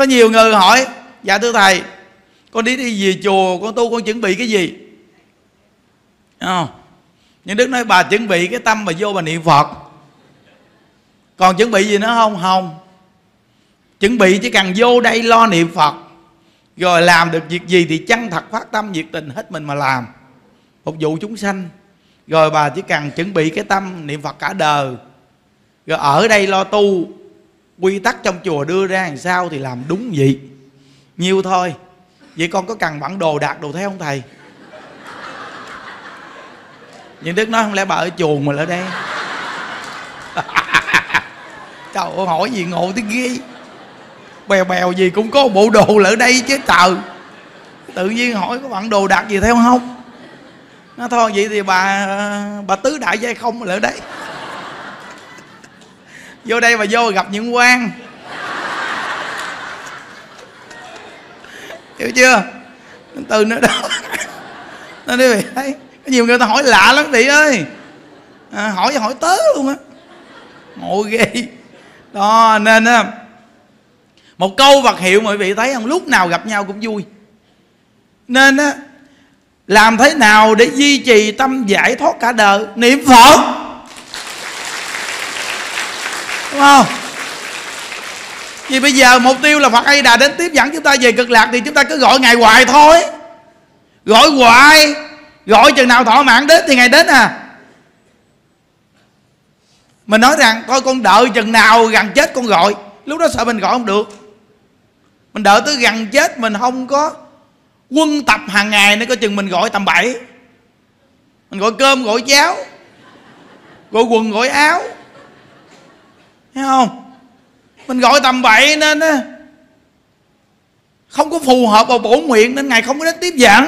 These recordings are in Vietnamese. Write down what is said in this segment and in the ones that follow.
Có nhiều người hỏi: dạ thưa thầy, con đi về chùa con tu, con chuẩn bị cái gì? Nhưng Đức nói: bà chuẩn bị cái tâm bà vô bà niệm Phật. Còn chuẩn bị gì nữa không? Không. Chuẩn bị chỉ cần vô đây lo niệm Phật, rồi làm được việc gì thì chân thật phát tâm nhiệt tình hết mình mà làm, phục vụ chúng sanh. Rồi bà chỉ cần chuẩn bị cái tâm niệm Phật cả đời, rồi ở đây lo tu. Quy tắc trong chùa đưa ra làm sao thì làm đúng vậy, nhiêu thôi. Vậy con có cần bản đồ đạt đồ thế không thầy? Nhưng Đức nói: không lẽ bà ở chùa mà ở đây? Trời ơi, hỏi gì ngộ tới ghê. Bèo bèo gì cũng có bộ đồ là ở đây chứ trời. Tự nhiên hỏi có bản đồ đạt gì theo không? Nó thôi vậy thì bà tứ đại giai không là ở đây. Vô đây mà vô gặp những quan, hiểu chưa? Từ nữa đó nên quý vị thấy có nhiều người ta hỏi lạ lắm vị ơi, hỏi tớ luôn á, ngộ ghê đó. Nên á, một câu vật hiệu mọi vị thấy không, lúc nào gặp nhau cũng vui. Nên á, làm thế nào để duy trì tâm giải thoát cả đời? Niệm Phật, đúng không? Vì bây giờ mục tiêu là Phật A Di Đà đến tiếp dẫn chúng ta về cực lạc, thì chúng ta cứ gọi Ngài hoài thôi. Gọi hoài, gọi chừng nào thọ mạng đến thì Ngài đến à. Mình nói rằng thôi con đợi chừng nào gần chết con gọi, lúc đó sợ mình gọi không được. Mình đợi tới gần chết mình không có quân tập hàng ngày nữa, coi chừng mình gọi tầm bậy. Mình gọi cơm gọi cháo, gọi quần gọi áo, thấy không? Mình gọi tầm bậy nên không có phù hợp vào bổn nguyện, nên Ngài không có đến tiếp dẫn.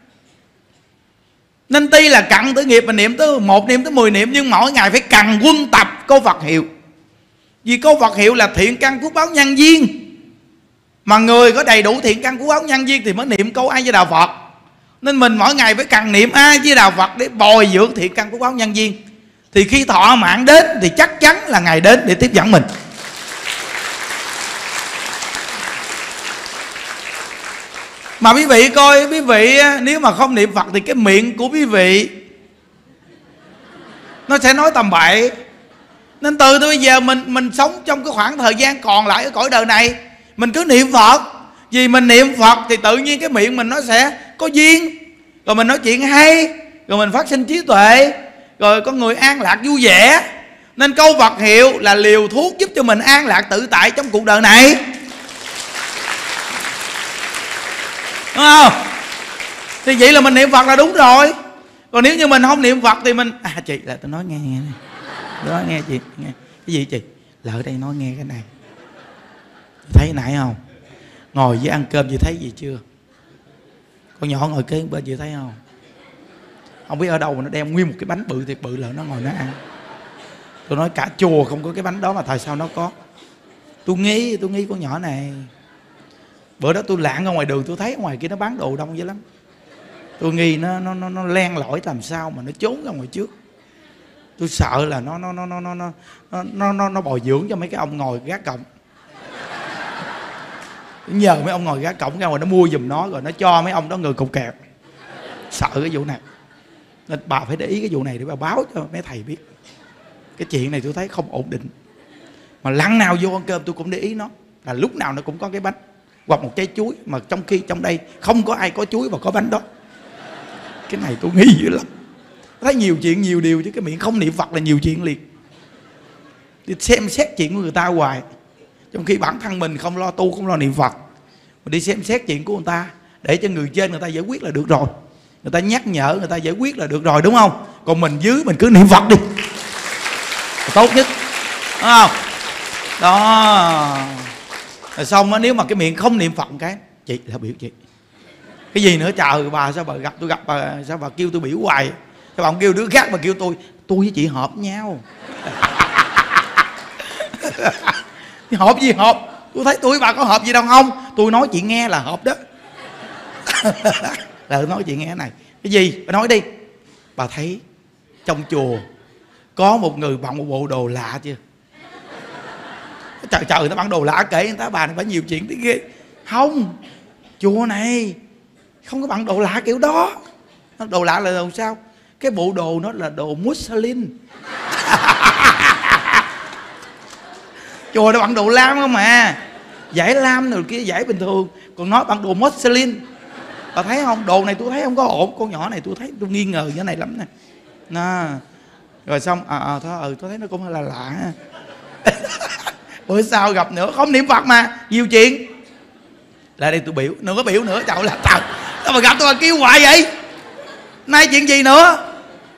Nên tuy là cặn tử nghiệp mình niệm tới 1 niệm tới 10 niệm, nhưng mỗi ngày phải cần quân tập câu Phật hiệu. Vì câu Phật hiệu là thiện căn phước báo nhân duyên, mà người có đầy đủ thiện căn phước báo nhân duyên thì mới niệm câu A Di Đà Phật. Nên mình mỗi ngày phải cần niệm A Di Đà Phật để bồi dưỡng thiện căn phước báo nhân duyên. Thì khi thọ mạng đến thì chắc chắn là Ngài đến để tiếp dẫn mình. Mà quý vị coi, quý vị nếu mà không niệm Phật thì cái miệng của quý vị nó sẽ nói tầm bậy. Nên từ bây giờ mình sống trong cái khoảng thời gian còn lại ở cõi đời này, mình cứ niệm Phật. Vì mình niệm Phật thì tự nhiên cái miệng mình nó sẽ có duyên, rồi mình nói chuyện hay, rồi mình phát sinh trí tuệ, rồi con người an lạc vui vẻ. Nên câu Phật hiệu là liều thuốc giúp cho mình an lạc tự tại trong cuộc đời này, đúng không? Thì vậy là mình niệm Phật là đúng rồi. Còn nếu như mình không niệm Phật thì mình chị là tôi nói nghe này. Tôi nói nghe chị, nghe cái gì chị? Là ở đây nói nghe cái này. Thấy nãy không? Ngồi với ăn cơm chị thấy gì chưa? Con nhỏ ngồi kế bên chị thấy không? Không biết ở đâu mà nó đem nguyên một cái bánh bự thiệt bự là nó ngồi nó ăn. Tôi nói cả chùa không có cái bánh đó mà tại sao nó có? Tôi nghĩ con nhỏ này. Bữa đó tôi lạng ở ngoài đường, tôi thấy ở ngoài kia nó bán đồ đông dữ lắm. Tôi nghi nó len lỏi làm sao mà nó trốn ra ngoài trước. Tôi sợ là nó bồi dưỡng cho mấy cái ông ngồi gác cổng. Nhờ mấy ông ngồi gác cổng ra ngoài nó mua giùm nó, rồi nó cho mấy ông đó người cục kẹt. Sợ cái vụ này. Nên bà phải để ý cái vụ này để bà báo cho mấy thầy biết. Cái chuyện này tôi thấy không ổn định. Mà lần nào vô ăn cơm tôi cũng để ý nó, là lúc nào nó cũng có cái bánh hoặc một trái chuối, mà trong khi trong đây không có ai có chuối và có bánh đó. Cái này tôi nghi dữ lắm. Thấy nhiều chuyện nhiều điều, chứ cái miệng không niệm Phật là nhiều chuyện liền. Đi xem xét chuyện của người ta hoài, trong khi bản thân mình không lo tu, không lo niệm Phật. Mình đi xem xét chuyện của người ta, để cho người trên người ta giải quyết là được rồi. Người ta nhắc nhở, người ta giải quyết là được rồi, đúng không? Còn mình dưới mình cứ niệm Phật đi, tốt nhất, đúng không? Đó. Rồi xong đó, nếu mà cái miệng không niệm Phật một cái, chị là biểu chị cái gì nữa? Trời, bà sao bà gặp tôi gặp bà sao bà kêu tôi biểu hoài? Sao bà không kêu đứa khác mà kêu tôi với chị hợp nhau? Hợp gì hợp? Tôi thấy tôi với bà có hợp gì đâu không? Tôi nói chị nghe là hợp đó. Là tôi nói chị nghe này. Cái gì? Bà nói đi. Bà thấy trong chùa có một người bận một bộ đồ lạ chưa? Trời trời, người ta bản đồ lạ kể người ta bà này phải nhiều chuyện tí ghê. Không, chùa này không có bản đồ lạ kiểu đó. Đồ lạ là đồ sao? Cái bộ đồ nó là đồ Muslim. Chùa nó bản đồ lam không mà. Giải lam rồi kia giải bình thường. Còn nói bản đồ Muslim. Bà thấy không? Đồ này tôi thấy không có ổn. Con nhỏ này tôi thấy tôi nghi ngờ cái này lắm nè. Nè. Rồi xong thôi tôi thấy nó cũng hơi là lạ. Bữa sau gặp nữa không niệm Phật mà nhiều chuyện. Lại đây tôi biểu, đừng có biểu nữa. Trời là trời, sao mà gặp tôi mà kêu hoài vậy? Nay chuyện gì nữa?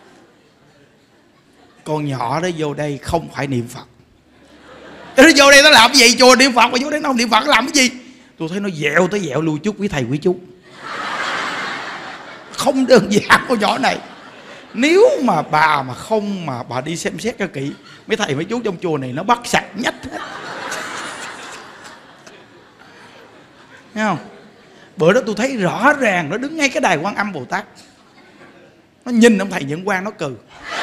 Con nhỏ đó vô đây không phải niệm Phật. Nó vô đây nó làm cái gì? Chùa niệm Phật mà vô đây nó không niệm Phật, nó làm cái gì? Tôi thấy nó dẹo tới dẹo lui chút quý thầy quý chú. Không đơn giản con nhỏ này. Nếu mà bà mà không mà bà đi xem xét cho kỹ, mấy thầy mấy chú trong chùa này nó bắt sạch nhách hết. Thấy không? Bữa đó tôi thấy rõ ràng nó đứng ngay cái đài Quan Âm Bồ Tát. Nó nhìn ông thầy Nhuận Quang nó cười.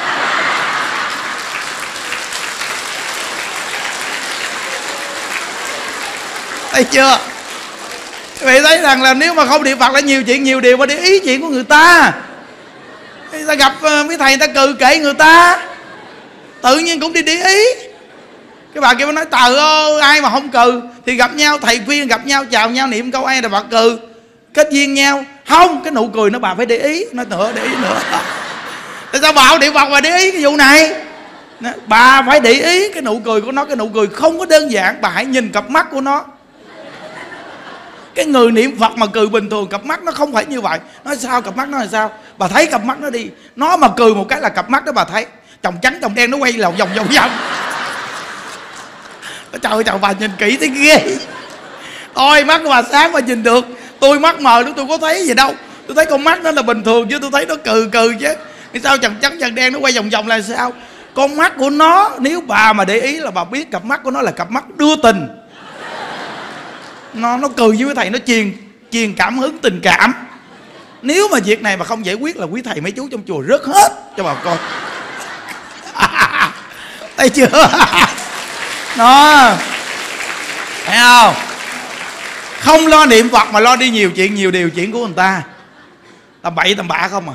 Thấy chưa? Vậy thấy rằng là nếu mà không niệm Phật là nhiều chuyện nhiều điều mà để ý chuyện của người ta. Người ta gặp mấy thầy người ta cừ kệ người ta, tự nhiên cũng đi để ý. Cái bà kia mới nói trời ơi, ai mà không cừ thì gặp nhau thầy khuyên gặp nhau chào nhau niệm câu ai là bà cừ kết duyên nhau. Không, cái nụ cười nó bà phải để ý. Nói nữa để ý nữa. Tại sao bà không niệm Phật mà để ý cái vụ này? Bà phải để ý cái nụ cười của nó. Cái nụ cười không có đơn giản. Bà hãy nhìn cặp mắt của nó. Cái người niệm Phật mà cười bình thường cặp mắt nó không phải như vậy. Nói sao cặp mắt nó là sao? Bà thấy cặp mắt nó đi. Nó mà cười một cái là cặp mắt đó bà thấy chồng trắng chồng đen nó quay lòng vòng vòng vòng. Trời trời, bà nhìn kỹ thấy ghê. Ôi mắt của bà sáng bà nhìn được. Tôi mắt mờ đó tôi có thấy gì đâu. Tôi thấy con mắt nó là bình thường chứ tôi thấy nó cừ chứ. Vì sao chồng trắng chồng đen nó quay vòng vòng là sao? Con mắt của nó, nếu bà mà để ý là bà biết cặp mắt của nó là cặp mắt đưa tình. Nó cười với thầy, nó truyền cảm hứng tình cảm. Nếu mà việc này mà không giải quyết là quý thầy mấy chú trong chùa rớt hết cho bà coi. Thấy chưa? Nó thấy không? Không lo niệm Phật mà lo đi nhiều chuyện nhiều điều chuyện của người ta. Tầm bậy tầm bạ không à.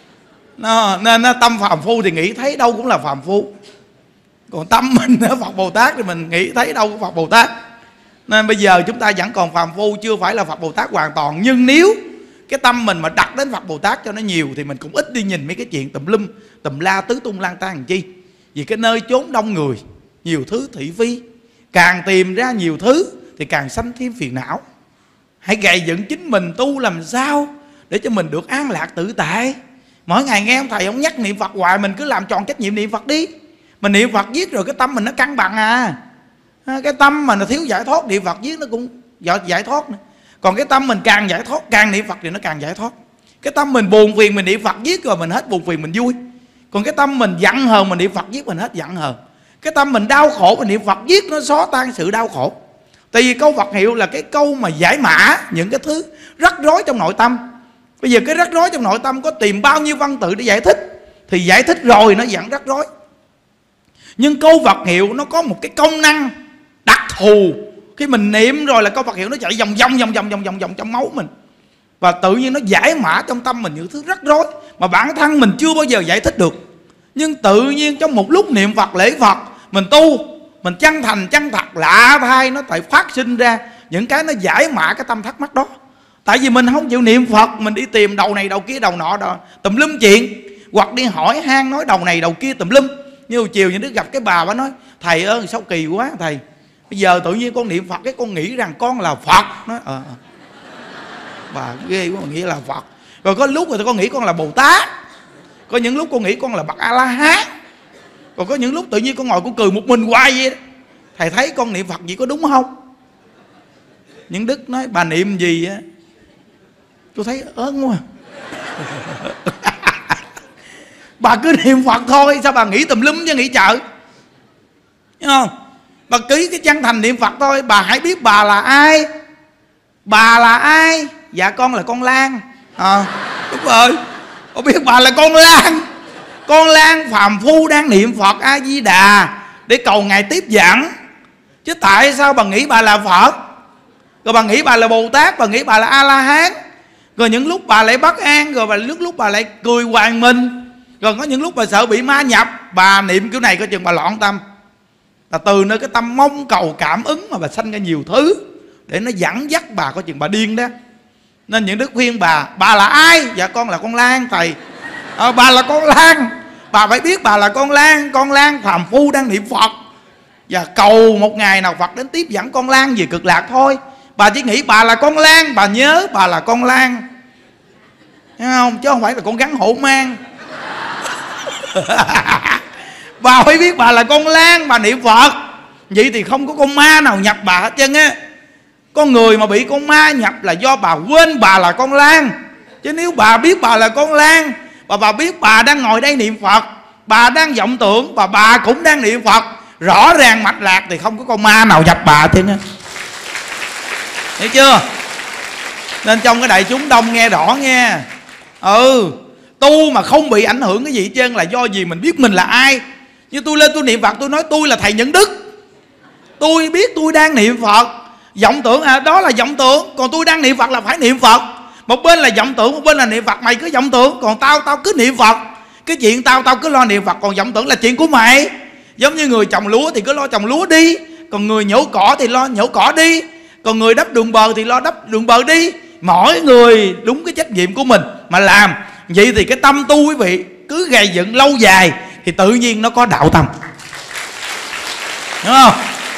Nên tâm phàm phu thì nghĩ thấy đâu cũng là phàm phu. Còn tâm mình ở Phật Bồ Tát thì mình nghĩ thấy đâu cũng Phật Bồ Tát. Nên bây giờ chúng ta vẫn còn phàm phu, chưa phải là Phật Bồ Tát hoàn toàn. Nhưng nếu cái tâm mình mà đặt đến Phật Bồ Tát cho nó nhiều thì mình cũng ít đi nhìn mấy cái chuyện tùm lum tùm la tứ tung lang tan làm chi. Vì cái nơi chốn đông người, nhiều thứ thị phi, càng tìm ra nhiều thứ thì càng sanh thêm phiền não. Hãy gầy dựng chính mình tu làm sao để cho mình được an lạc tự tại. Mỗi ngày nghe ông thầy ông nhắc niệm Phật hoài, mình cứ làm tròn trách nhiệm niệm Phật đi. Mình niệm Phật viết rồi cái tâm mình nó cân bằng à. Cái tâm mà nó thiếu giải thoát, niệm Phật viết nó cũng giải thoát nữa. Còn cái tâm mình càng giải thoát, càng niệm Phật thì nó càng giải thoát. Cái tâm mình buồn phiền mình niệm Phật viết rồi mình hết buồn phiền mình vui. Còn cái tâm mình giận hờn mình niệm Phật viết mình hết giận hờn. Cái tâm mình đau khổ mình niệm Phật viết nó xóa tan sự đau khổ. Tại vì câu Phật hiệu là cái câu mà giải mã những cái thứ rắc rối trong nội tâm. Bây giờ cái rắc rối trong nội tâm có tìm bao nhiêu văn tự để giải thích thì giải thích rồi nó vẫn rắc rối. Nhưng câu Phật hiệu nó có một cái công năng đặc thù. Khi mình niệm rồi là câu Phật hiệu nó chạy vòng vòng trong máu mình. Và tự nhiên nó giải mã trong tâm mình những thứ rắc rối mà bản thân mình chưa bao giờ giải thích được. Nhưng tự nhiên trong một lúc niệm Phật lễ Phật, mình tu, mình chân thành chân thật lạ thay nó tại phát sinh ra những cái nó giải mã cái tâm thắc mắc đó. Tại vì mình không chịu niệm Phật, mình đi tìm đầu này đầu kia đầu nọ đó, tùm lum chuyện. Hoặc đi hỏi han nói đầu này đầu kia tùm lum. Như hồi chiều những đứa gặp cái bà nói thầy ơi sao kỳ quá thầy. Bây giờ tự nhiên con niệm Phật cái con nghĩ rằng con là Phật. Nói bà ghê quá, nghĩ là Phật. Rồi có lúc rồi con nghĩ con là Bồ Tát. Có những lúc con nghĩ con là bậc A-la-hán. Còn có những lúc tự nhiên con ngồi con cười một mình hoài vậy đó. Thầy thấy con niệm Phật gì có đúng không? Những Đức nói bà niệm gì á, tôi thấy ớn quá. Bà cứ niệm Phật thôi, sao bà nghĩ tùm lum chứ nghĩ chợ. Hiểu không? Bà ký cái chân thành niệm Phật thôi. Bà hãy biết bà là ai. Bà là ai? Dạ con là con Lan. Đúng rồi. Con biết bà là con Lan. Con Lan phàm phu đang niệm Phật A Di Đà để cầu ngài tiếp dẫn. Chứ tại sao bà nghĩ bà là Phật, rồi bà nghĩ bà là Bồ Tát, bà nghĩ bà là A-la-hán, rồi những lúc bà lại bất an, rồi lúc bà lại cười hoài mình, rồi có những lúc bà sợ bị ma nhập. Bà niệm kiểu này coi chừng bà loạn tâm, là từ nơi cái tâm mong cầu cảm ứng mà bà sanh ra nhiều thứ để nó dẫn dắt bà, coi chừng bà điên đó. Nên những đức khuyên bà là ai? Dạ con là con Lan thầy. Bà là con Lan, bà phải biết bà là con Lan phàm phu đang niệm Phật, và cầu một ngày nào Phật đến tiếp dẫn con Lan về cực lạc thôi. Bà chỉ nghĩ bà là con Lan, bà nhớ bà là con Lan, thấy không? Chứ không phải là con rắn hổ mang. Bà phải biết bà là con Lan, bà niệm Phật. Vậy thì không có con ma nào nhập bà hết trơn á. Con người mà bị con ma nhập là do bà quên bà là con Lan. Chứ nếu bà biết bà là con Lan, và bà biết bà đang ngồi đây niệm Phật, bà đang vọng tưởng, và bà cũng đang niệm Phật, rõ ràng mạch lạc, thì không có con ma nào nhập bà thế nha. Hiểu chưa? Nên trong cái đại chúng đông nghe rõ nghe. Tu mà không bị ảnh hưởng cái gì hết trơn là do gì mình biết mình là ai. Như tôi lên tôi niệm Phật, tôi nói tôi là thầy Nhuận Đức, tôi biết tôi đang niệm Phật. Vọng tưởng đó là vọng tưởng, còn tôi đang niệm Phật là phải niệm Phật. Một bên là vọng tưởng, một bên là niệm Phật. Mày cứ vọng tưởng, còn tao cứ niệm Phật. Cái chuyện tao cứ lo niệm Phật, còn vọng tưởng là chuyện của mày. Giống như người trồng lúa thì cứ lo trồng lúa đi, còn người nhổ cỏ thì lo nhổ cỏ đi, còn người đắp đường bờ thì lo đắp đường bờ đi. Mỗi người đúng cái trách nhiệm của mình mà làm. Vậy thì cái tâm tu quý vị cứ gầy dựng lâu dài thì tự nhiên nó có đạo tâm, đúng không?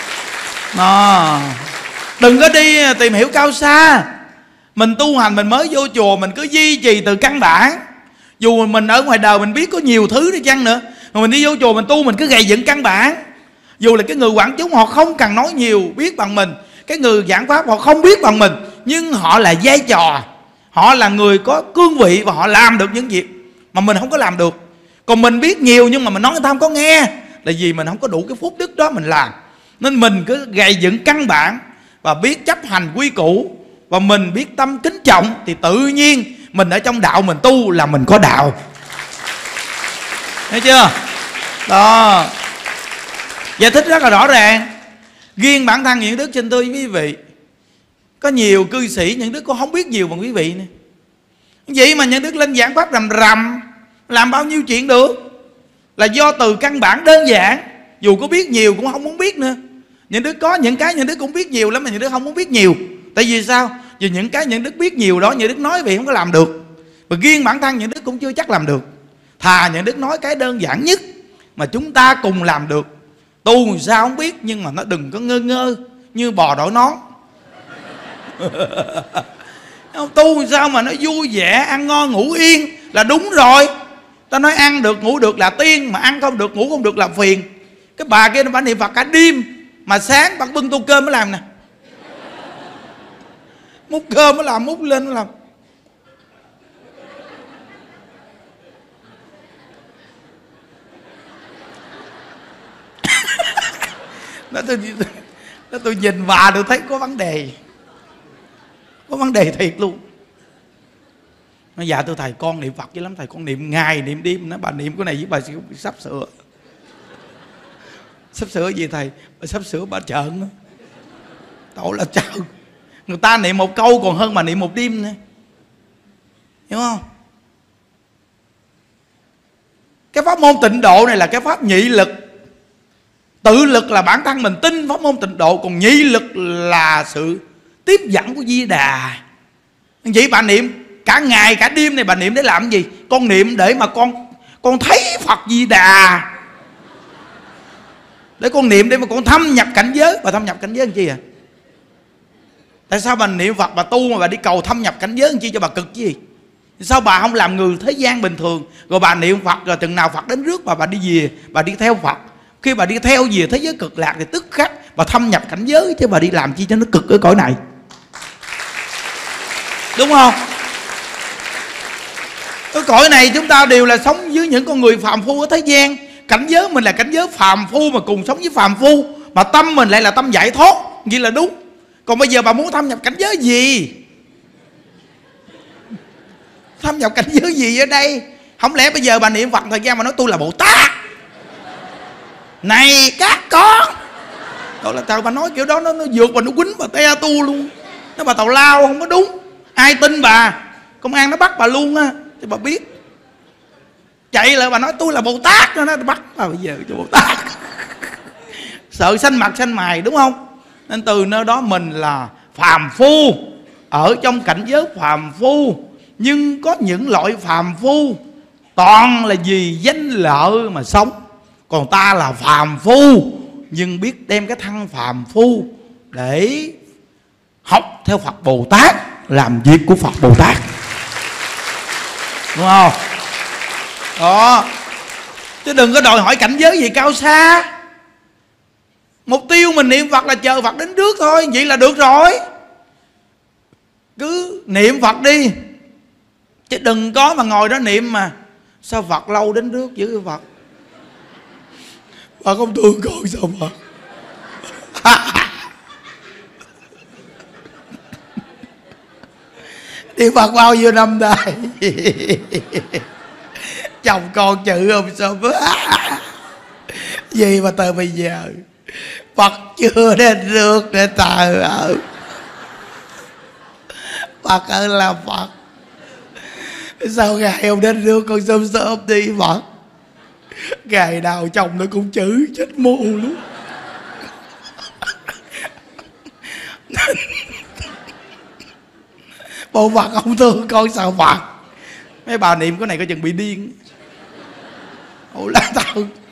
Đừng có đi tìm hiểu cao xa. Mình tu hành, mình mới vô chùa, mình cứ duy trì từ căn bản. Dù mình ở ngoài đời mình biết có nhiều thứ đi chăng nữa, mà mình đi vô chùa mình tu, mình cứ gầy dựng căn bản. Dù là cái người quản chúng họ không cần nói nhiều, biết bằng mình. Cái người giảng pháp họ không biết bằng mình, nhưng họ là vai trò, họ là người có cương vị, và họ làm được những việc mà mình không có làm được. Còn mình biết nhiều nhưng mà mình nói người ta không có nghe, là vì mình không có đủ cái phúc đức đó mình làm. Nên mình cứ gầy dựng căn bản và biết chấp hành quy củ, và mình biết tâm kính trọng, thì tự nhiên mình ở trong đạo mình tu là mình có đạo. Thấy chưa? Đó, giải thích rất là rõ ràng. Riêng bản thân Nhuận Đức xin thưa với quý vị, có nhiều cư sĩ Nhuận Đức cũng không biết nhiều bằng quý vị nữa. Vậy mà Nhuận Đức lên giảng pháp rầm rầm, làm bao nhiêu chuyện được, là do từ căn bản đơn giản. Dù có biết nhiều cũng không muốn biết nữa. Nhuận Đức có những cái Nhuận Đức cũng biết nhiều lắm, mà Nhuận Đức không muốn biết nhiều. Tại vì sao? Vì những cái Nhuận Đức biết nhiều đó, Nhuận Đức nói vì không có làm được. Và riêng bản thân Nhuận Đức cũng chưa chắc làm được. Thà Nhuận Đức nói cái đơn giản nhất mà chúng ta cùng làm được. Tu sao không biết, nhưng mà nó đừng có ngơ ngơ như bò đội nón. Tu sao mà nó vui vẻ, ăn ngon ngủ yên là đúng rồi. Ta nói ăn được ngủ được là tiên, mà ăn không được ngủ không được là phiền. Cái bà kia nó phải niệm Phật cả đêm, mà sáng bà bưng tô cơm mới làm nè, múc cơm mới làm, múc lên mới làm. Tôi nhìn bà tôi thấy có vấn đề, có vấn đề thiệt luôn. Nó dạ tôi thầy con niệm Phật dữ lắm thầy, con niệm ngày niệm đêm. Nó bà niệm cái này với bà sắp sửa. Sắp sửa gì thầy? Bà sắp sửa bà trợn đó. Tội là trợn. Người ta niệm một câu còn hơn mà niệm một đêm nữa, hiểu không? Cái pháp môn tịnh độ này là cái pháp nhị lực. Tự lực là bản thân mình tin pháp môn tịnh độ, còn nhị lực là sự tiếp dẫn của Di Đà. Vậy bà niệm cả ngày cả đêm này, bà niệm để làm gì? Con niệm để mà con thấy Phật Di Đà, để con niệm để mà con thâm nhập cảnh giới. Bà thâm nhập cảnh giới làm chi à? Tại sao bà niệm Phật bà tu mà bà đi cầu thâm nhập cảnh giới làm chi cho bà cực chứ gì? Sao bà không làm người thế gian bình thường, rồi bà niệm Phật rồi chừng nào Phật đến rước bà đi về, bà đi theo Phật. Khi bà đi theo về thế giới cực lạc thì tức khắc bà thâm nhập cảnh giới, chứ bà đi làm chi cho nó cực ở cõi này, đúng không? Cái cõi này chúng ta đều là sống với những con người phàm phu ở thế gian. Cảnh giới mình là cảnh giới phàm phu mà cùng sống với phàm phu, mà tâm mình lại là tâm giải thoát, vậy là đúng. Còn bây giờ bà muốn thâm nhập cảnh giới gì? Thâm nhập cảnh giới gì ở đây? Không lẽ bây giờ bà niệm Phật thời gian mà nói tôi là Bồ Tát? Này các con, Đó là trời, bà nói kiểu đó nó vượt và nó quýnh bà te tu luôn. Nó bà tào lao không có đúng. Ai tin bà, công an nó bắt bà luôn á. Thì bà biết. Chạy lại bà nói tôi là Bồ Tát, nó bắt bà bây giờ cho Bồ Tát. Sợ xanh mặt xanh mày đúng không? Nên từ nơi đó mình là phàm phu, ở trong cảnh giới phàm phu. Nhưng có những loại phàm phu toàn là vì danh lợi mà sống. Còn ta là phàm phu nhưng biết đem cái thân phàm phu để học theo Phật Bồ Tát, làm việc của Phật Bồ Tát, đúng không? Đó. Chứ đừng có đòi hỏi cảnh giới gì cao xa. Mục tiêu mình niệm Phật là chờ Phật đến trước thôi, vậy là được rồi. Cứ niệm Phật đi, chứ đừng có mà ngồi đó niệm mà sao Phật lâu đến trước dữ Phật. Phật không thương con sao Phật. Niệm Phật bao nhiêu năm đây. Chồng con chữ không sao. Gì mà từ bây giờ Phật chưa đến được để trời ơi. Phật ơi là Phật, sao ngày hôm đến nước con sớm sớm đi Phật. Ngày nào chồng nó cũng chửi chết mù luôn. Bộ Phật không thương con sao Phật. Mấy bà niệm cái này coi chừng bị điên. Ủa là tao,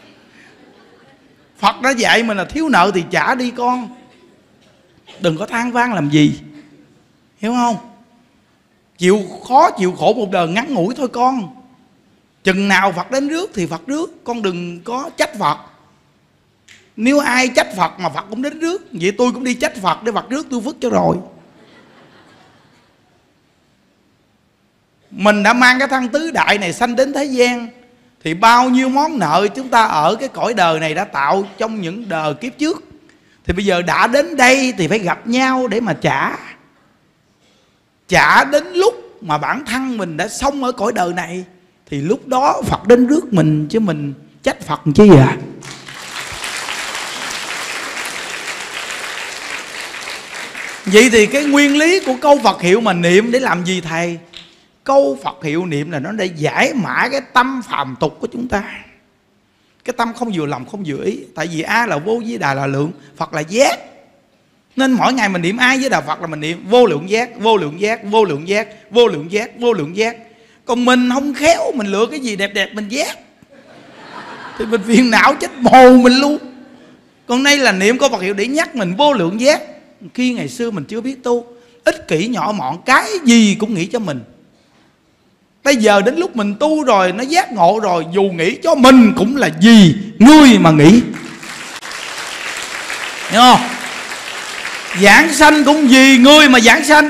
Phật đã dạy mình là thiếu nợ thì trả đi con, đừng có than vãn làm gì, hiểu không? Chịu khó chịu khổ một đời ngắn ngủi thôi con. Chừng nào Phật đến rước thì Phật rước, con đừng có trách Phật. Nếu ai trách Phật mà Phật cũng đến rước, vậy tôi cũng đi trách Phật để Phật rước tôi phước cho rồi. Mình đã mang cái thân tứ đại này sanh đến thế gian, thì bao nhiêu món nợ chúng ta ở cái cõi đời này đã tạo trong những đời kiếp trước, thì bây giờ đã đến đây thì phải gặp nhau để mà trả. Trả đến lúc mà bản thân mình đã xong ở cõi đời này, thì lúc đó Phật đến rước mình, chứ mình trách Phật chi à. Vậy thì cái nguyên lý của câu Phật hiệu mà niệm để làm gì thầy? Câu Phật hiệu niệm là nó để giải mã cái tâm phàm tục của chúng ta. Cái tâm không vừa lòng không vừa ý. Tại vì A là vô, với Đà là lượng, Phật là giác. Nên mỗi ngày mình niệm A với Đà Phật là mình niệm vô lượng giác, vô lượng giác, vô lượng giác, vô lượng giác, vô lượng giác. Còn mình không khéo, mình lựa cái gì đẹp đẹp mình giác, thì mình phiền não chết mồ mình luôn. Còn đây là niệm câu Phật hiệu để nhắc mình vô lượng giác. Khi ngày xưa mình chưa biết tu, ích kỷ nhỏ mọn, cái gì cũng nghĩ cho mình. Bây giờ đến lúc mình tu rồi, nó giác ngộ rồi, dù nghĩ cho mình cũng là vì ngươi mà nghĩ, hiểu không? Giảng sanh cũng vì ngươi mà giảng sanh,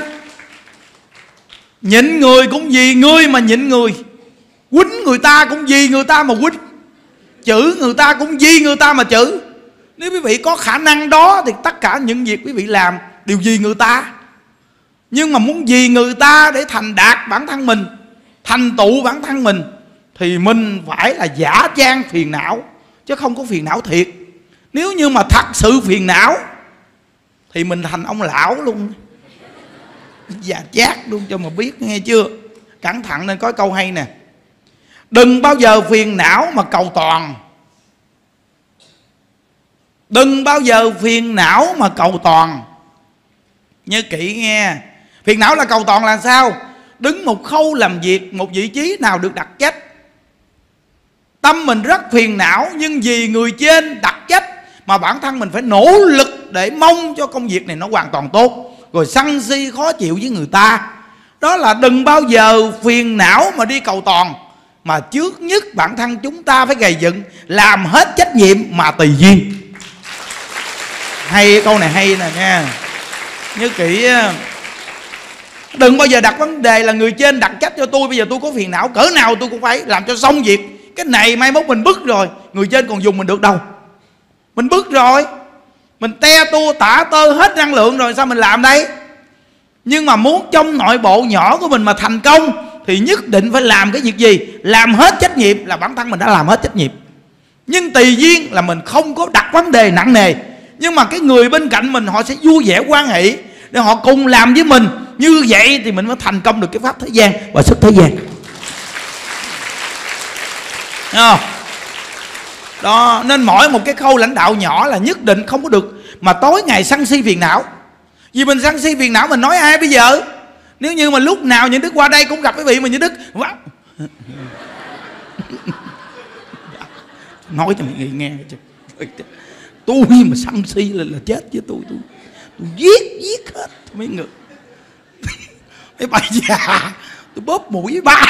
nhịn người cũng vì ngươi mà nhịn người, quýnh người ta cũng vì người ta mà quýnh, chửi người ta cũng vì người ta mà chửi. Nếu quý vị có khả năng đó thì tất cả những việc quý vị làm đều vì người ta. Nhưng mà muốn vì người ta để thành đạt bản thân mình, thành tựu bản thân mình, thì mình phải là giả trang phiền não, chứ không có phiền não thiệt. Nếu như mà thật sự phiền não thì mình thành ông lão luôn, già chát luôn cho mà biết, nghe chưa? Cẩn thận. Nên có câu hay nè: đừng bao giờ phiền não mà cầu toàn. Đừng bao giờ phiền não mà cầu toàn. Nhớ kỹ nghe. Phiền não là cầu toàn là sao? Đứng một khâu làm việc, một vị trí nào được đặt trách, tâm mình rất phiền não, nhưng vì người trên đặt trách mà bản thân mình phải nỗ lực để mong cho công việc này nó hoàn toàn tốt, rồi sân si khó chịu với người ta. Đó là đừng bao giờ phiền não mà đi cầu toàn. Mà trước nhất bản thân chúng ta phải gầy dựng, làm hết trách nhiệm mà tùy duyên. Hay, câu này hay nè nha, nhớ kỹ. Đừng bao giờ đặt vấn đề là người trên đặt trách cho tôi, bây giờ tôi có phiền não cỡ nào tôi cũng phải làm cho xong việc. Cái này mai mốt mình bức rồi, người trên còn dùng mình được đâu. Mình bức rồi, mình te tua tả tơ hết năng lượng rồi, sao mình làm đây? Nhưng mà muốn trong nội bộ nhỏ của mình mà thành công thì nhất định phải làm cái việc gì? Làm hết trách nhiệm là bản thân mình đã làm hết trách nhiệm. Nhưng tùy duyên là mình không có đặt vấn đề nặng nề. Nhưng mà cái người bên cạnh mình họ sẽ vui vẻ hoan hỷ để họ cùng làm với mình. Như vậy thì mình mới thành công được cái pháp thế gian và sức thế gian. Thấy không? Đó, nên mỗi một cái khâu lãnh đạo nhỏ là nhất định không có được mà tối ngày sân si phiền não. Vì mình sân si phiền não mình nói ai bây giờ? Nếu như mà lúc nào những Đức qua đây cũng gặp quý vị mà những Đức nói cho mọi người nghe chứ. Tôi mà sân si là chết với tôi giết hết mấy người. Mấy bà già tôi bóp mũi với bà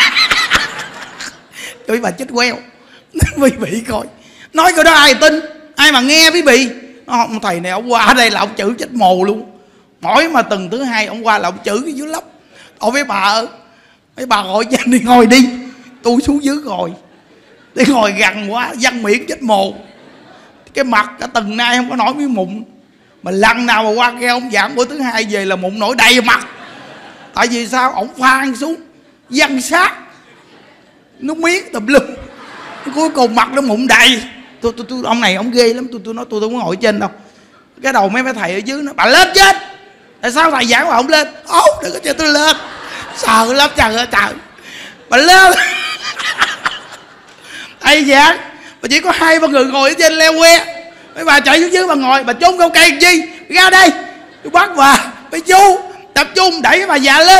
bà chết queo. Quý vị coi, nói cái đó ai tin, ai mà nghe quý vị. Ông thầy này ông qua đây là ông chửi chết mồ luôn. Mỗi mà tuần thứ hai ông qua là ông chửi cái dưới lóc. Thôi mấy bà gọi trên đi ngồi đi, tôi xuống dưới ngồi. Để ngồi gần quá văn miệng chết mồ. Cái mặt cả tuần nay không có nổi miếng mụn. Mà lần nào mà qua nghe ông giảng bữa thứ hai về là mụn nổi đầy mặt. Tại vì sao? Ổng phan xuống văn sát nó miết tùm lum, cuối cùng mặt nó mụn đầy. Tôi ông này ông ghê lắm. Tôi nói tôi không có ngồi trên đâu. Cái đầu mấy thầy ở dưới nó bà lên chết. Tại sao thầy giảng mà không lên? Đừng có cho tôi lên, sợ lắm. Trời ơi trời, bà lên. Thầy giảng mà chỉ có 2-3 người ngồi ở trên leo que. Mấy bà chạy xuống dưới bà ngồi, bà trốn câu cây làm chi? Ra đây tôi bắt bà, mấy chú tập trung đẩy cái bà già lên.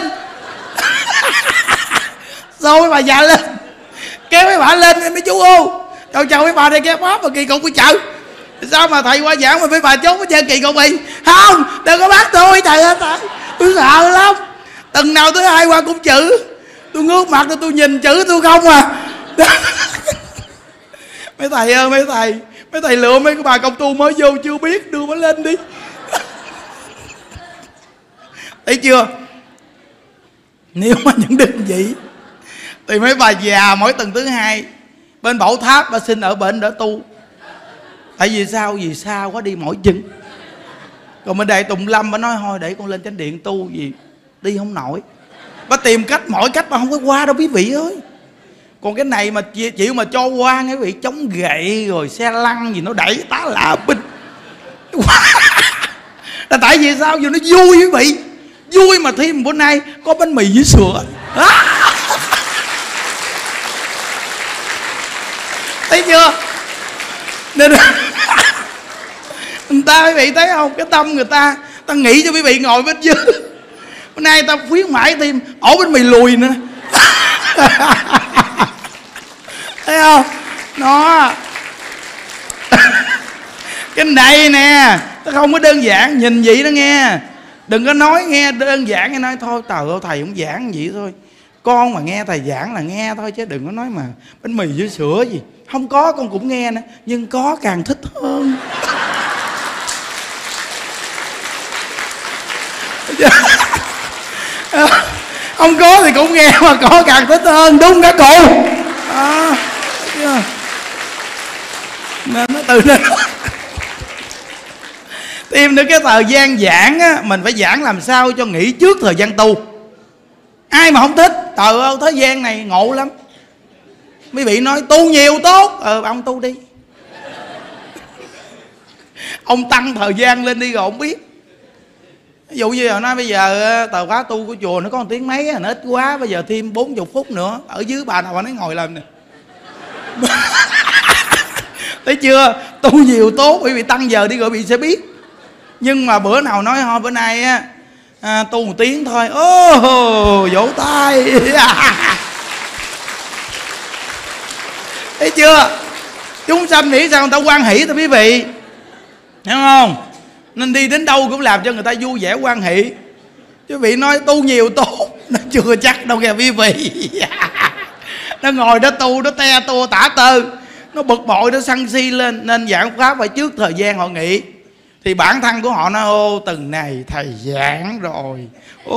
Rồi mấy bà già lên, kéo mấy bà lên mấy chú ô. Chào mấy bà đây kia bóp mà kỳ cục đi chợ. Sao mà thầy qua giảng mà mấy bà trốn ở trên kỳ cục gì? Không, đừng có bắt tôi. Trời ơi trời, tôi sợ lắm. Tuần nào thứ hai qua cũng chữ. Tôi ngước mặt tôi nhìn chữ tôi không à. Mấy thầy ơi mấy thầy lựa mấy cái bà công tu mới vô chưa biết, đưa nó lên đi. Thấy chưa? Nếu mà những đơn vị thì mấy bà già mỗi tuần thứ hai bên Bảo Tháp bà xin ở bệnh đỡ tu. Tại vì sao? Vì sao quá đi mỏi chân. Còn bên đây Tùng Lâm bà nói thôi để con lên chánh điện tu gì đi không nổi. Bà tìm cách mọi cách bà không có qua đâu quý vị ơi. Còn cái này mà chịu mà cho qua nghe quý vị, chống gậy rồi xe lăn gì nó đẩy tá lạ binh. Là tại vì sao? Vì nó vui quý vị. Vui mà thêm bữa nay có bánh mì với sữa. Thấy chưa? Nên người ta quý vị thấy không? Cái tâm người ta nghĩ cho quý vị ngồi bên dưới. Bữa nay ta khuyến mãi thêm ổ bánh mì lùi nữa. Thấy không? Nó cái này nè, nó không có đơn giản. Nhìn vậy đó nghe. Đừng có nói nghe đơn giản, nghe nói thôi trời ơi thầy cũng giảng vậy thôi. Con mà nghe thầy giảng là nghe thôi, chứ đừng có nói mà bánh mì với sữa gì. Không có con cũng nghe nữa, nhưng có càng thích hơn. Không có thì cũng nghe, mà có càng thích hơn. Đúng cả cụ. Nên nó từ nên tìm được cái thời gian giảng á, mình phải giảng làm sao cho nghỉ trước thời gian tu. Ai mà không thích, trời ơi thế gian này ngộ lắm. Mấy vị nói tu nhiều tốt, ông tu đi. Ông tăng thời gian lên đi rồi ông biết. Ví dụ như là nói bây giờ tờ khóa tu của chùa nó có 1 tiếng mấy, nó ít quá, bây giờ thêm 40 phút nữa. Ở dưới bà nào bà nói ngồi lên nè. Thấy chưa? Tu nhiều tốt, quý vị tăng giờ đi rồi bị sẽ biết. Nhưng mà bữa nào nói thôi bữa nay á tu 1 tiếng thôi, vỗ tay. Thấy chưa? Chúng sanh nghĩ sao người ta hoan hỷ thôi quý vị, hiểu không? Nên đi đến đâu cũng làm cho người ta vui vẻ hoan hỷ. Quý vị nói tu nhiều tốt, nó chưa chắc đâu kìa quý vị. Nó ngồi đó tu, nó te tua tả tơ, nó bực bội, nó sân si lên. Nên giảng pháp phải trước thời gian họ nghỉ. Thì bản thân của họ nói tuần này thầy giảng rồi,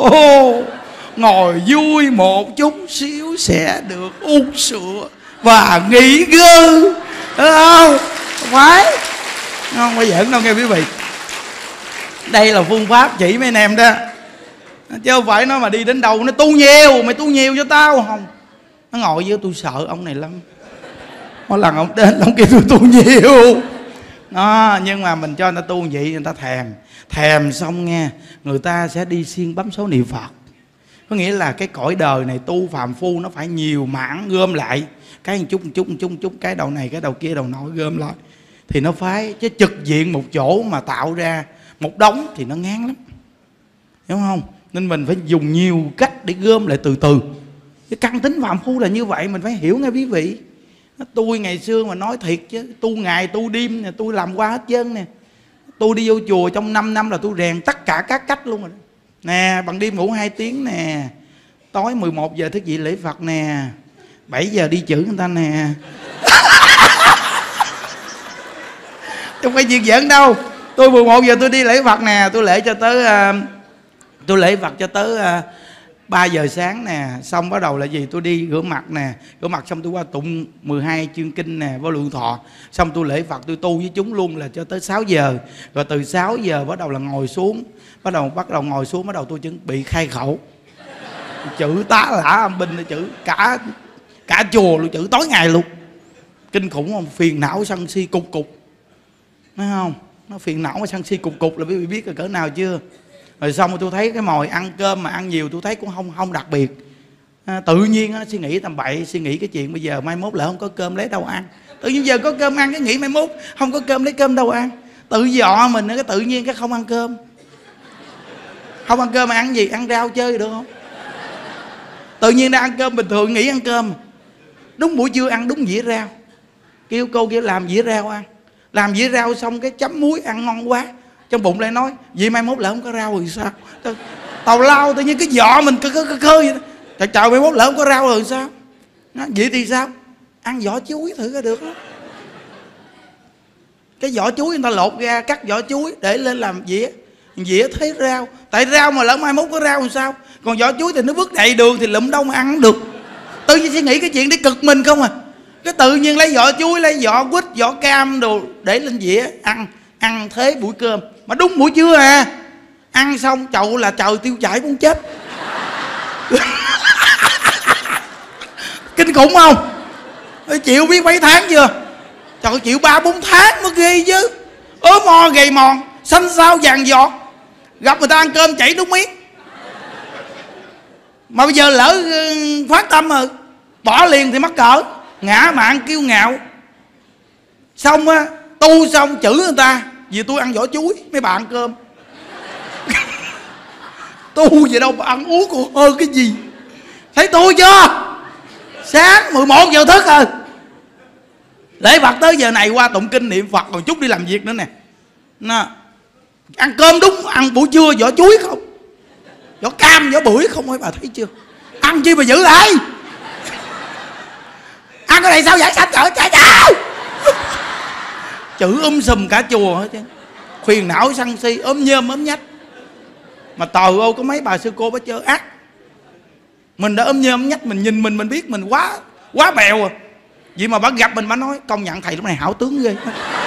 ngồi vui một chút xíu sẽ được uống sữa và nghỉ ngơi. Đúng không? Phải không? Phải giỡn đâu nghe quý vị. Đây là phương pháp chỉ mấy anh em đó, chứ không phải nói mà đi đến đâu nó tu nhiều, mày tu nhiều cho tao. Không, nó ngồi với tôi sợ ông này lắm. Mỗi lần ông đến ông kêu tôi tu nhiều, Đó, nhưng mà mình cho người ta tu vậy người ta thèm xong nghe, người ta sẽ đi siêng bấm số niệm Phật. Có nghĩa là cái cõi đời này tu phàm phu nó phải nhiều mảng gom lại, cái một chút, cái đầu này cái đầu kia đầu nọ gom lại thì nó phải, chứ trực diện một chỗ mà tạo ra một đống thì nó ngán lắm, hiểu không? Nên mình phải dùng nhiều cách để gom lại từ từ. Cái căn tính phàm phu là như vậy, mình phải hiểu nghe quý vị. Tôi ngày xưa mà nói thiệt chứ, tu ngày tu đêm nè, tôi làm qua hết trơn nè. Tôi đi vô chùa trong 5 năm là tôi rèn tất cả các cách luôn rồi nè. Bằng đêm ngủ 2 tiếng nè, tối 11 giờ thức dậy lễ Phật nè, 7 giờ đi chữ người ta nè. Không phải chuyện giỡn đâu. Tôi 11 giờ tôi đi lễ Phật nè, tôi lễ cho tới tôi lễ Phật cho tới 3 giờ sáng nè. Xong bắt đầu là gì, tôi đi rửa mặt nè, rửa mặt xong tôi qua tụng 12 chương kinh nè, vô lượng thọ. Xong tôi lễ Phật, tôi tu với chúng luôn là cho tới 6 giờ. Rồi từ 6 giờ bắt đầu là ngồi xuống, bắt đầu ngồi xuống, bắt đầu tôi chuẩn bị khai khẩu, chữ tá lả âm binh, chữ cả chùa luôn, chữ tối ngày luôn. Kinh khủng không? Phiền não sân si cục, thấy không? Nó phiền não và sân si cục là quý vị biết là cỡ nào chưa? Rồi xong rồi tôi thấy cái mồi ăn cơm mà ăn nhiều tôi thấy cũng không đặc biệt. Tự nhiên nó suy nghĩ tầm bậy, suy nghĩ cái chuyện bây giờ mai mốt lỡ không có cơm lấy đâu ăn. Tự nhiên giờ có cơm ăn cái nghĩ mai mốt không có cơm lấy cơm đâu ăn. Tự dọ mình cái tự nhiên cái không ăn cơm. Không ăn cơm mà ăn gì? Ăn rau chơi được không? Tự nhiên đã ăn cơm bình thường nghĩ ăn cơm. Đúng buổi trưa ăn đúng dĩa rau. Kêu cô kêu làm dĩa rau ăn. Làm dĩa rau xong cái chấm muối ăn ngon quá. Trong bụng lại nói vậy mai mốt lỡ không có rau rồi sao? Tào lao tự nhiên cái vỏ mình cơ vậy đó. Trời mai mốt lỡ không có rau rồi sao? Vậy thì sao? Ăn vỏ chuối thử coi được đó. Cái vỏ chuối người ta lột ra, cắt vỏ chuối để lên làm dĩa thấy rau. Tại rau mà lỡ mai mốt có rau làm sao? Còn vỏ chuối thì nó vứt đầy đường thì lụm đâu mà ăn được. Tự nhiên suy nghĩ cái chuyện để cực mình không à. Cái tự nhiên lấy vỏ chuối, lấy vỏ quýt, vỏ cam đồ để lên dĩa ăn thế buổi cơm. Mà đúng buổi trưa à. Ăn xong chậu là trời tiêu chảy muốn chết. Kinh khủng không? Chịu biết mấy tháng chưa? Trời, chịu 3-4 tháng mới ghê chứ. Ốm mo gầy mòn, xanh xao vàng giọt. Gặp người ta ăn cơm chảy nước miếng. Mà bây giờ lỡ phát tâm rồi bỏ liền thì mắc cỡ, ngã mạn kiêu ngạo. Xong á, tu xong chửi người ta vì tôi ăn vỏ chuối, mấy bà ăn cơm. Tu vậy đâu mà ăn uống còn hơn cái gì. Thấy tôi chưa? Sáng 11 giờ thức rồi. Lễ Phật tới giờ này qua tụng kinh niệm Phật còn chút đi làm việc nữa nè. Ăn cơm đúng, ăn buổi trưa vỏ chuối không, vỏ cam, vỏ bưởi không, mấy bà thấy chưa? Ăn chi mà giữ lại. Ăn cái này sao giải sạch trời, chạy đâu. Chữ sùm cả chùa hết chứ. Phiền não sân si, ốm nhơm ốm nhách. Mà trời ơi có mấy bà sư cô bà chơi ác. Mình đã ốm nhơm ốm nhách, mình nhìn mình biết mình quá bèo à. Vậy mà bà gặp mình bà nói công nhận thầy lúc này hảo tướng ghê.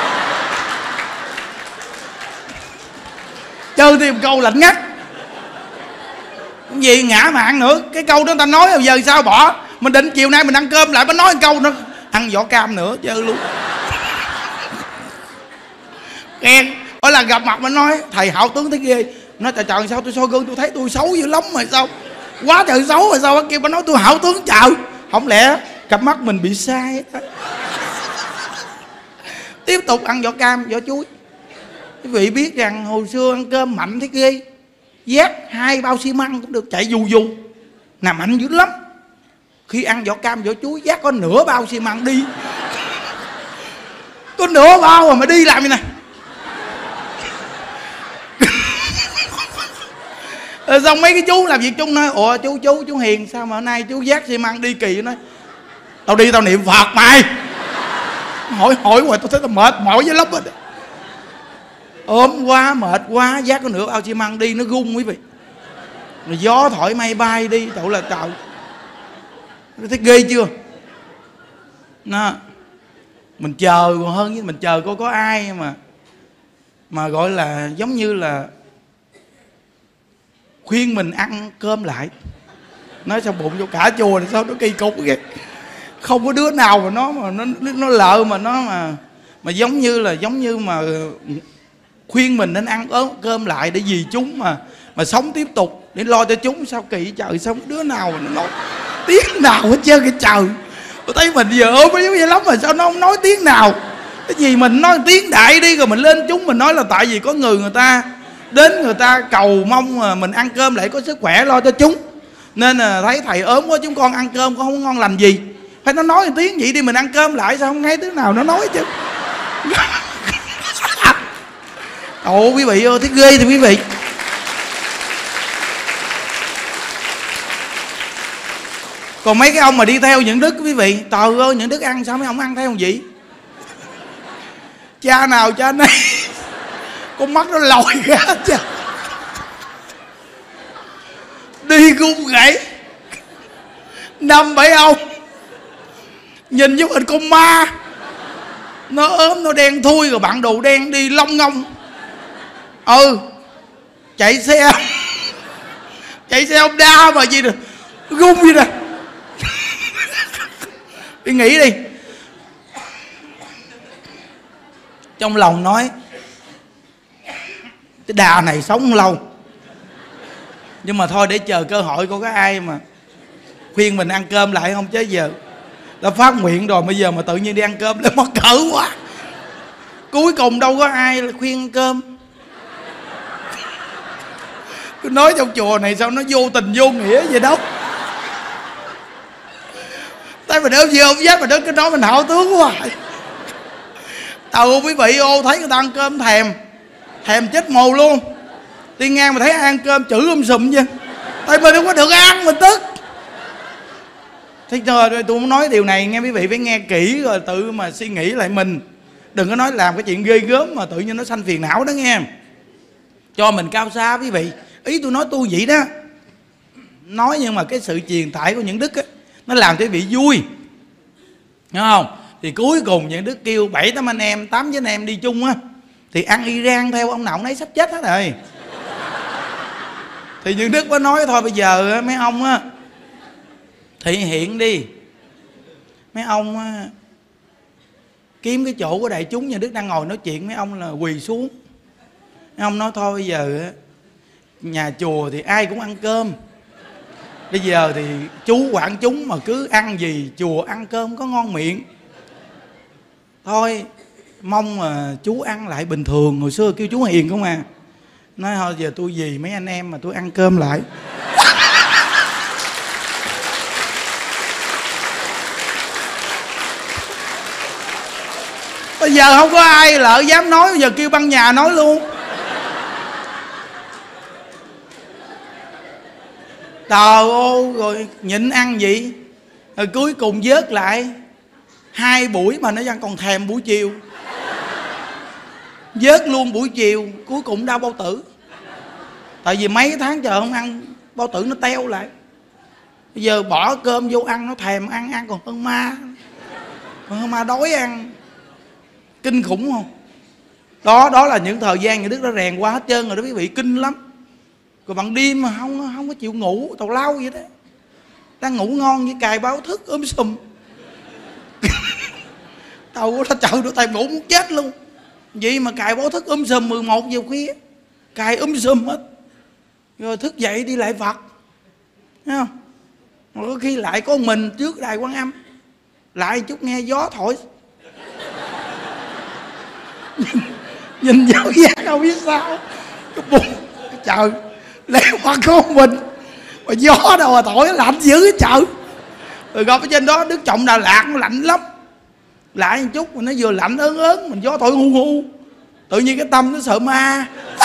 Chơi thêm câu lạnh ngắt. Cái gì ngã mạn nữa. Cái câu đó người ta nói rồi giờ sao bỏ. Mình định chiều nay mình ăn cơm lại bà nói câu nó ăn vỏ cam nữa chơi luôn. Ghen. Mỗi lần gặp mặt mình nói thầy hảo tướng thấy ghê. Nói trời sao tôi soi gương tôi thấy tôi xấu dữ lắm mà sao. Quá trời xấu rồi sao. Kêu bà nói tôi hảo tướng trời. Không lẽ cặp mắt mình bị sai. Tiếp tục ăn vỏ cam vỏ chuối. Quý vị biết rằng hồi xưa ăn cơm mạnh thấy ghê. Vác 2 bao xi măng cũng được chạy dù nằm mạnh dữ lắm. Khi ăn vỏ cam vỏ chuối vác có nửa bao xi măng đi. Có nửa bao mà đi làm như này. Xong mấy cái chú làm việc chung nói ủa chú Hiền sao mà hôm nay chú vác xi măng đi kỳ. Nói tao đi tao niệm Phật mày. Hỏi hoài tôi thấy tao mệt mỏi với lắm rồi. Ốm quá mệt quá vác có nửa bao xi măng đi nó gung quý vị. Rồi gió thổi mây bay đi tụi là trời. Thấy ghê chưa? Nó mình chờ còn hơn với mình chờ coi có ai mà gọi là giống như là khuyên mình ăn cơm lại. Nói sao bụng vô cả chùa thì sao nó kỳ cục kìa. Không có đứa nào mà nó lợ mà nó Mà giống như mà khuyên mình nên ăn cơm lại để vì chúng mà sống tiếp tục, để lo cho chúng. Sao kỳ trời, sao đứa nào nó nói tiếng nào hết trơn cái trời. Tôi thấy mình giờ ốm yếu vậy lắm mà sao nó không nói tiếng nào. Cái gì mình nói tiếng đại đi, rồi mình lên chúng mình nói là tại vì có người ta đến, người ta cầu mong mà mình ăn cơm lại có sức khỏe lo cho chúng, nên là thấy thầy ốm quá chúng con ăn cơm con không ngon lành gì. Phải nó nói tiếng vậy đi mình ăn cơm lại, sao không nghe tiếng nào nó nói chứ. Ồ quý vị ơi, thấy ghê thì quý vị. Còn mấy cái ông mà đi theo những đức quý vị, trời ơi những đức ăn sao mấy ông ăn theo vậy? Cha nào cha nấy con mắt nó lòi ra chứ. Đi cung gãy 5-7 ông, nhìn giống hình con ma. Nó ốm nó đen thui rồi bạn đồ đen đi long ngông. Chạy xe Honda mà gì nè, gung gì nè. Đi nghĩ đi. Trong lòng nói cái đà này sống không lâu, nhưng mà thôi để chờ cơ hội coi có ai mà khuyên mình ăn cơm lại không, chứ giờ đã phát nguyện rồi bây giờ mà tự nhiên đi ăn cơm lại mắc cỡ quá. Cuối cùng đâu có ai khuyên ăn cơm. Cứ nói trong chùa này sao nó vô tình vô nghĩa vậy đâu. Tại mình đỡ gì không dám, mà đỡ cái nói mình hảo tướng quá. Quý vị ô thấy người ta ăn cơm thèm chết mồ luôn. Đi ngang mà thấy ăn cơm chửi sùm chứ. Tại mình không có được ăn mình tức. Thế rồi tôi muốn nói điều này nghe quý vị phải nghe kỹ rồi tự mà suy nghĩ lại mình. Đừng có nói làm cái chuyện ghê gớm mà tự nhiên nó sanh phiền não đó nghe. Cho mình cao xa quý vị. Ý tôi nói tôi vậy đó. Nói nhưng mà cái sự truyền tải của những đức á, nó làm cho quý vị vui, hiểu không? Thì cuối cùng những đức kêu 7-8 anh em, 8 anh em đi chung á, thì ăn y rang theo ông nào ông nấy sắp chết hết rồi. Thì những đức mới nói thôi bây giờ mấy ông á thị hiện đi, mấy ông á, kiếm cái chỗ của đại chúng. Nhà đức đang ngồi nói chuyện, mấy ông là quỳ xuống. Mấy ông nói thôi bây giờ á, nhà chùa thì ai cũng ăn cơm, bây giờ thì chú quản chúng mà cứ ăn gì chùa ăn cơm có ngon miệng. Thôi mong mà chú ăn lại bình thường, hồi xưa kêu chú hiền không à. Nói thôi giờ tôi vì mấy anh em mà tôi ăn cơm lại. Bây giờ không có ai lỡ dám nói, bây giờ kêu băng nhà nói luôn. Trời ơi, rồi nhịn ăn gì. Rồi cuối cùng vớt lại 2 buổi mà nó vẫn còn thèm buổi chiều. Vớt luôn buổi chiều, cuối cùng đau bao tử. Tại vì mấy tháng trời không ăn, bao tử nó teo lại. Bây giờ bỏ cơm vô ăn nó thèm ăn còn hơn ma. Còn hơn ma đói ăn. Kinh khủng không? Đó là những thời gian những đức đã rèn qua hết trơn rồi đó quý vị, kinh lắm. Rồi bằng đêm mà không có chịu ngủ, tào lao vậy đó. Đang ngủ ngon với cài báo thức sùm. Tao nó trời nó thèm ngủ muốn chết luôn. Vậy mà cài báo thức sùm 11 giờ khuya. Cài sùm hết. Rồi thức dậy đi lại Phật. Thấy không? Mà có khi lại có mình trước đài Quan Âm. Lại chút nghe gió thổi. Nhìn dạo giác đâu biết sao. Cái buồn. Trời. Lẽ Phật có mình. Mà gió đâu mà thổi lạnh dữ trời. Rồi gặp ở trên đó Đức Trọng Đà Lạt nó lạnh lắm. Lại một chút mà nó vừa lạnh ớn ớn, mình gió thổi hu hu. Tự nhiên cái tâm nó sợ ma.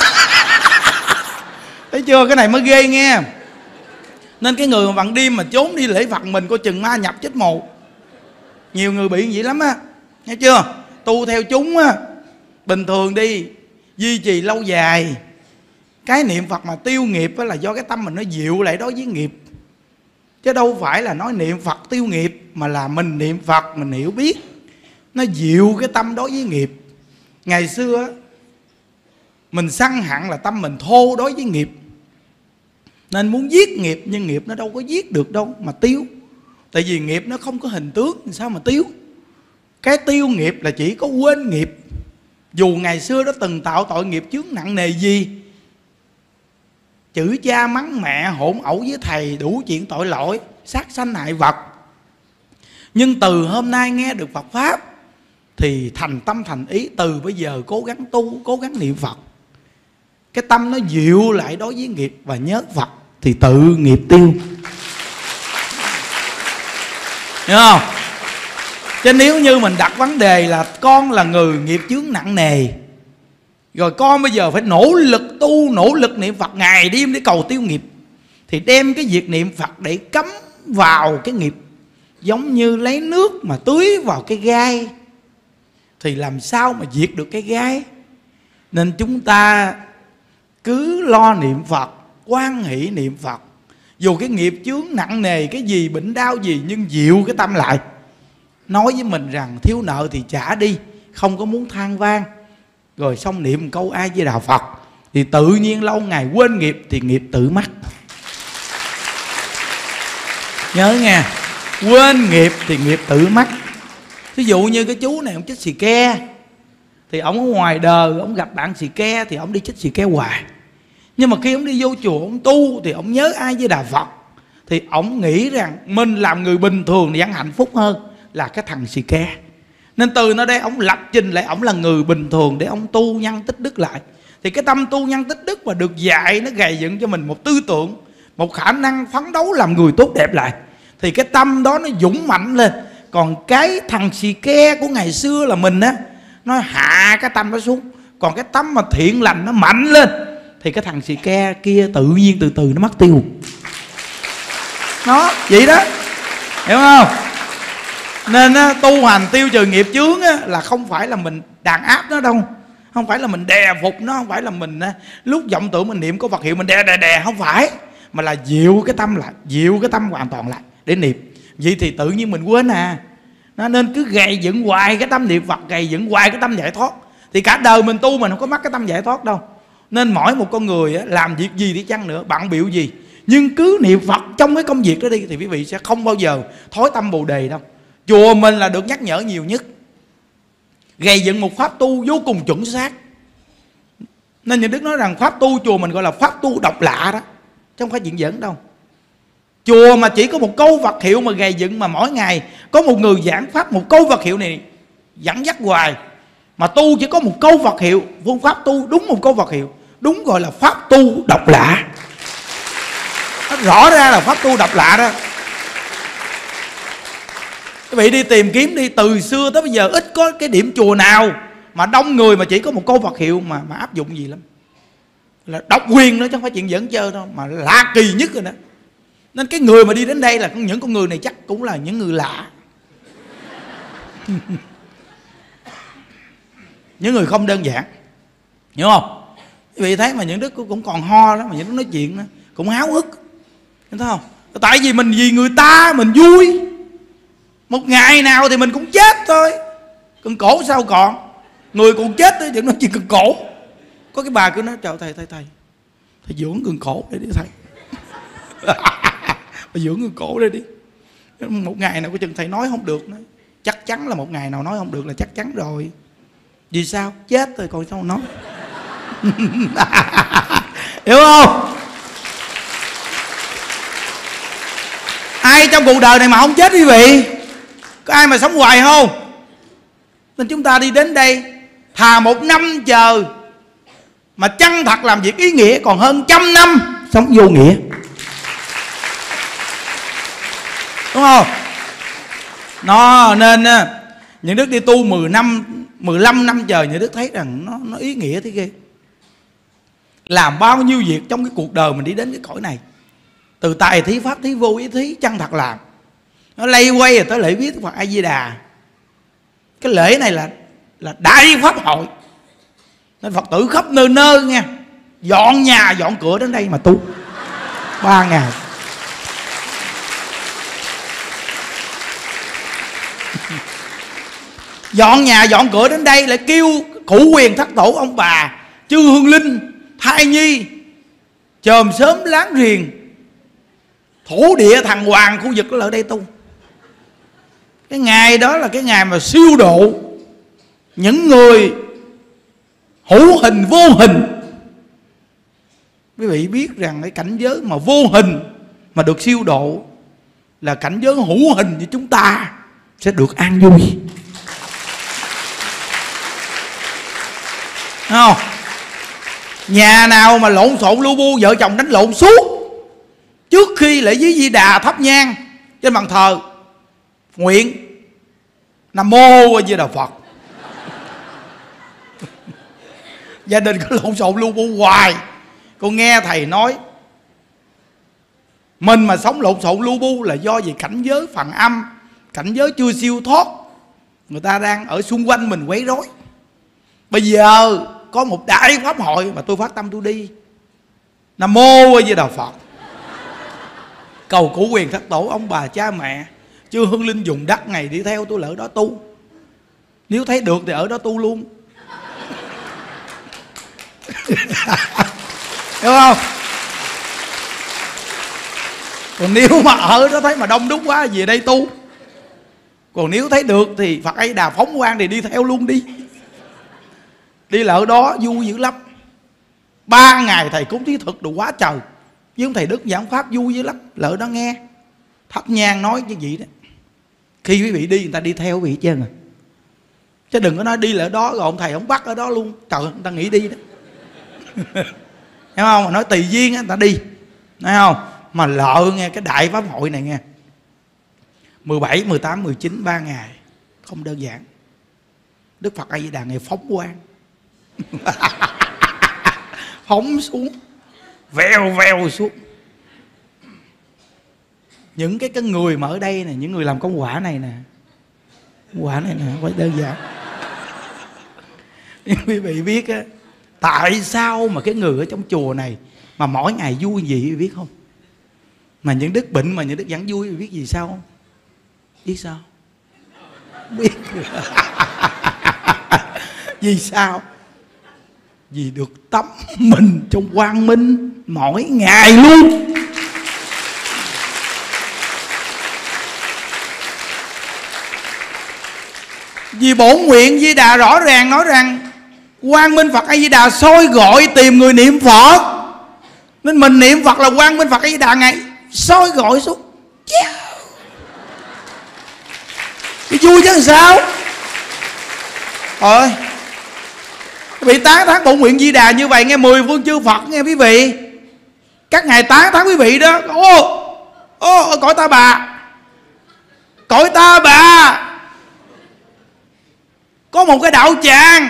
Thấy chưa, cái này mới ghê nghe. Nên cái người mà bằng đêm mà trốn đi lễ Phật mình coi chừng ma nhập chết mồ. Nhiều người bị vậy lắm á. Nghe chưa? Tu theo chúng á, bình thường đi, duy trì lâu dài. Cái niệm Phật mà tiêu nghiệp là do cái tâm mình nó dịu lại đối với nghiệp. Chứ đâu phải là nói niệm Phật tiêu nghiệp, mà là mình niệm Phật mình hiểu biết, nó dịu cái tâm đối với nghiệp. Ngày xưa mình sân hận là tâm mình thô đối với nghiệp, nên muốn giết nghiệp, nhưng nghiệp nó đâu có giết được đâu mà tiêu. Tại vì nghiệp nó không có hình tướng, sao mà tiêu. Cái tiêu nghiệp là chỉ có quên nghiệp. Dù ngày xưa đó từng tạo tội nghiệp chướng nặng nề gì, chửi cha mắng mẹ, hỗn ẩu với thầy, đủ chuyện tội lỗi, sát sanh hại vật, nhưng từ hôm nay nghe được Phật Pháp thì thành tâm thành ý, từ bây giờ cố gắng tu, cố gắng niệm Phật. Cái tâm nó dịu lại đối với nghiệp và nhớ Phật thì tự nghiệp tiêu. Hiểu không? Chứ nếu như mình đặt vấn đề là con là người nghiệp chướng nặng nề, rồi con bây giờ phải nỗ lực tu, nỗ lực niệm Phật ngày đêm để cầu tiêu nghiệp, thì đem cái việc niệm Phật để cắm vào cái nghiệp, giống như lấy nước mà tưới vào cái gai, thì làm sao mà diệt được cái gai. Nên chúng ta cứ lo niệm Phật, hoan hỷ niệm Phật. Dù cái nghiệp chướng nặng nề, cái gì bệnh đau gì, nhưng dịu cái tâm lại, nói với mình rằng thiếu nợ thì trả đi, không có muốn than vang, rồi xong niệm một câu A Di Đà Phật, thì tự nhiên lâu ngày quên nghiệp thì nghiệp tự mắc. Nhớ nghe, quên nghiệp thì nghiệp tự mắc. Ví dụ như cái chú này ông chích xì ke, thì ông ở ngoài đời ông gặp bạn xì ke thì ông đi chích xì ke hoài. Nhưng mà khi ông đi vô chùa ông tu thì ông nhớ A Di Đà Phật, thì ông nghĩ rằng mình làm người bình thường thì vẫn hạnh phúc hơn là cái thằng xì ke. Nên từ nơi đây ông lập trình lại ông là người bình thường để ông tu nhân tích đức lại. Thì cái tâm tu nhân tích đức mà được dạy, nó gầy dựng cho mình một tư tưởng, một khả năng phấn đấu làm người tốt đẹp lại, thì cái tâm đó nó dũng mạnh lên. Còn cái thằng xì ke của ngày xưa là mình á, nó hạ cái tâm nó xuống. Còn cái tâm mà thiện lành nó mạnh lên, thì cái thằng xì ke kia tự nhiên từ từ nó mất tiêu. Nó vậy đó, hiểu không? Nên tu hành tiêu trừ nghiệp chướng là không phải là mình đàn áp nó đâu, không phải là mình đè phục nó, không phải là mình lúc vọng tưởng mình niệm có vật hiệu mình đè, không phải, mà là dịu cái tâm lại, dịu cái tâm hoàn toàn lại để niệm. Vậy thì tự nhiên mình quên à. Nó nên cứ gầy dựng hoài cái tâm niệm Phật, gầy dựng hoài cái tâm giải thoát, thì cả đời mình tu mình không có mắc cái tâm giải thoát đâu. Nên mỗi một con người làm việc gì đi chăng nữa, bận bịu gì, nhưng cứ niệm Phật trong cái công việc đó đi, thì quý vị sẽ không bao giờ thối tâm Bồ Đề đâu. Chùa mình là được nhắc nhở nhiều nhất, gầy dựng một pháp tu vô cùng chuẩn xác. Nên Nhà Đức nói rằng pháp tu chùa mình gọi là pháp tu độc lạ đó, chứ không phải chuyện giỡn đâu. Chùa mà chỉ có một câu Phật hiệu mà gầy dựng, mà mỗi ngày có một người giảng pháp một câu Phật hiệu này dẫn dắt hoài, mà tu chỉ có một câu Phật hiệu, phương pháp tu đúng một câu Phật hiệu, đúng gọi là pháp tu độc lạ. Nó rõ ra là pháp tu độc lạ đó. Quý vị đi tìm kiếm đi, từ xưa tới bây giờ ít có cái điểm chùa nào mà đông người mà chỉ có một câu Phật hiệu mà áp dụng gì lắm. Là độc quyền nữa chứ không phải chuyện giỡn chơi đâu, mà lạ kỳ nhất rồi đó. Nên cái người mà đi đến đây là những con người này chắc cũng là những người lạ. Những người không đơn giản, hiểu không? Quý vị thấy mà những đứa cũng còn ho đó, mà những đứa nói chuyện đó cũng háo hức, thấy không? Tại vì mình vì người ta mình vui, một ngày nào thì mình cũng chết thôi, cần cổ sao còn, người còn chết thôi chứ nói chuyện cần cổ. Có cái bà cứ nói chào thầy dưỡng cần cổ để đi thầy. Bà dưỡng cần cổ đây đi, một ngày nào có chừng thầy nói không được nữa. Chắc chắn là một ngày nào nói không được là chắc chắn rồi. Vì sao? Chết rồi còn sao nói. Hiểu không? Ai trong cuộc đời này mà không chết quý vị? Có ai mà sống hoài không? Nên chúng ta đi đến đây, thà 1 năm chờ mà chân thật làm việc ý nghĩa, còn hơn 100 năm sống vô nghĩa. Đúng không? Nó nên những đức đi tu 10 năm 15 năm trời, những đức thấy rằng nó ý nghĩa thế ghê. Làm bao nhiêu việc trong cái cuộc đời mình đi đến cái cõi này, từ tài thí pháp thí vô ý thí, chân thật làm. Nó lây quay rồi tới lễ viết Phật A Di Đà. Cái lễ này là đại pháp hội, nên Phật tử khắp nơi nơi nha, dọn nhà dọn cửa đến đây mà tu 3 ngày. Dọn nhà dọn cửa đến đây, lại kêu cụ quyền thất tổ ông bà, chư hương linh, thai nhi, chòm sớm láng giềng, thổ địa thằng hoàng khu vực đó ở đây tu. Cái ngày đó là cái ngày mà siêu độ những người hữu hình vô hình. Quý vị biết rằng cái cảnh giới mà vô hình mà được siêu độ là cảnh giới hữu hình như chúng ta sẽ được an vui. Thấy không? Nhà nào mà lộn xộn lu bu, vợ chồng đánh lộn suốt, trước khi lễ viếng Di Đà thắp nhang trên bàn thờ nguyện Nam Mô A Di Đà Phật. Gia đình có lộn xộn lu bu hoài. Con nghe thầy nói mình mà sống lộn xộn lu bu là do vì cảnh giới phần âm, cảnh giới chưa siêu thoát, người ta đang ở xung quanh mình quấy rối. Bây giờ có một đại pháp hội mà tôi phát tâm tôi đi, Nam Mô A Di Đà Phật, cầu củ quyền thất tổ, ông bà cha mẹ, chưa hương linh dùng đất ngày đi theo tôi, lỡ đó tu. Nếu thấy được thì ở đó tu luôn. Hiểu không? Còn nếu mà ở đó thấy mà đông đúc quá về đây tu. Còn nếu thấy được thì Phật A Di Đà phóng quang thì đi theo luôn đi. Đi lỡ đó vui dữ lắm. 3 ngày thầy cúng thí thực đủ quá trời. Với ông thầy Đức giảng pháp vui dữ lắm. Lỡ đó nghe thắp nhang nói như vậy đó. Khi quý vị đi người ta đi theo quý vị chứ. Chứ đừng có nói đi lỡ đó rồi ông thầy ông bắt ở đó luôn. Trời ơi, người ta nghĩ đi đó. Hiểu không? Mà nói tùy duyên người ta đi. Thấy không? Mà lỡ nghe cái đại pháp hội này nghe, 17, 18, 19 3 ngày không đơn giản. Đức Phật A Di Đà ngày phóng quang. Phóng xuống, vèo vèo xuống. Những cái người mà ở đây nè, những người làm công quả này nè, quả này nè không phải đơn giản. Quý vị biết á, tại sao mà cái người ở trong chùa này mà mỗi ngày vui gì quý vị biết không? Mà những đức bệnh mà những đức vẫn vui, quý vị biết gì sao không? Biết sao? Biết. Vì sao? Vì được tắm mình trong quang minh mỗi ngày luôn. Vì bổn nguyện Di Đà rõ ràng nói rằng quang minh Phật A Di Đà soi gọi tìm người niệm Phật, nên mình niệm Phật là quang minh Phật A Di Đà ngày soi gọi xuống. Cái vui chứ làm sao? Rồi bị tán thán bổn nguyện Di Đà như vậy, nghe 10 phương chư Phật nghe quý vị, các ngài tán thán quý vị đó. Ô cõi ta bà, cõi ta bà có một cái đạo tràng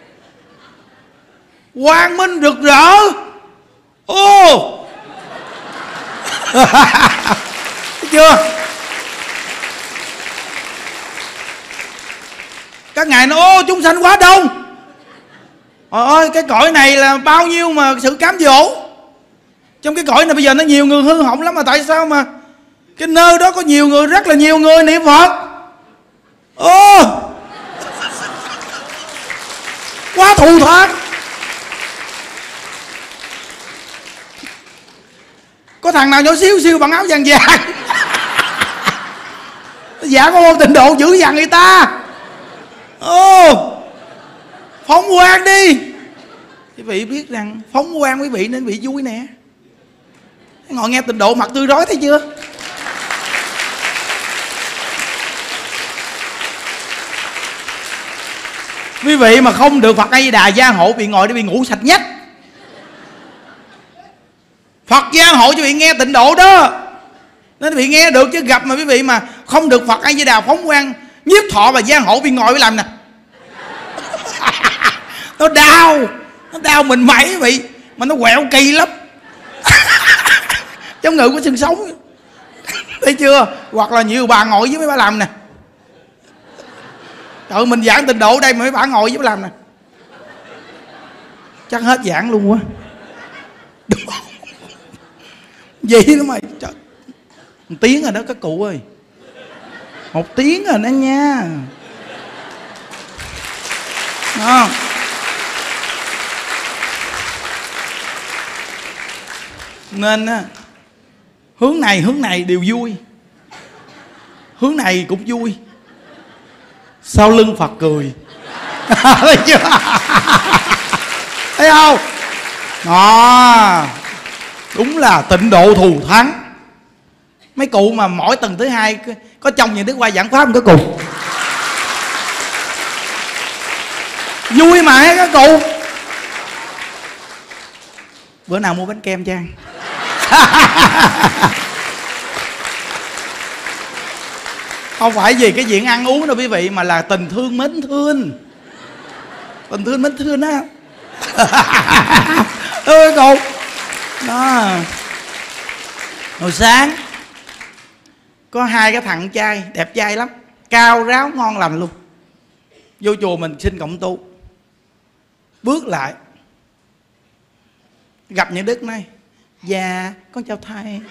quang minh rực rỡ. Thấy chưa? Các ngài nói chúng sanh quá đông. Ôi cái cõi này là bao nhiêu mà sự cám dỗ. Trong cái cõi này bây giờ nó nhiều người hư hỏng lắm, mà tại sao mà cái nơi đó có nhiều người, rất là nhiều người niệm Phật. Quá thù thật. Có thằng nào nhỏ xíu xíu bằng áo vàng vàng. Dạ có môn tịnh độ dữ dằn người ta. Phóng quang đi. Quý vị biết rằng phóng quang quý vị nên bị vui nè. Ngồi nghe tịnh độ mặt tươi rói thấy chưa? Quý vị mà không được Phật A Di Đà gia hộ, bị ngồi để bị ngủ sạch nhất. Phật gia hộ cho bị nghe tịnh độ đó, nên bị nghe được. Chứ gặp mà quý vị mà không được Phật A Di Đà phóng quang nhiếp thọ và gia hộ, bị ngồi bị làm nè. Nó đau mình mẩy quý vị, mà nó quẹo kỳ lắm. Giống người có xương sống. Thấy chưa? Hoặc là nhiều bà ngồi với mấy bà làm nè. Trời, mình giảng tịnh độ đây mà mấy bà ngồi với bà làm nè, chắc hết giảng luôn quá. Vậy đó mày. Trời, 1 tiếng rồi đó các cụ ơi, 1 tiếng rồi đó nha. Không? Nên á, hướng này đều vui, hướng này cũng vui, sau lưng Phật cười. Thấy chưa? Thấy không? Đó, đúng là tịnh độ thù thắng. Mấy cụ mà mỗi tuần thứ hai có trong những Đức qua giảng pháp một cái cụ vui mà các cụ. Bữa nào mua bánh kem cho ăn. Không phải vì cái chuyện ăn uống đâu quý vị, mà là tình thương mến thương. Tình thương mến thương á. Ơi cụ đó. Hồi sáng có hai cái thằng trai đẹp trai lắm, cao ráo ngon lành luôn, vô chùa mình xin cộng tu. Bước lại gặp những Đức này: dạ con chào thầy.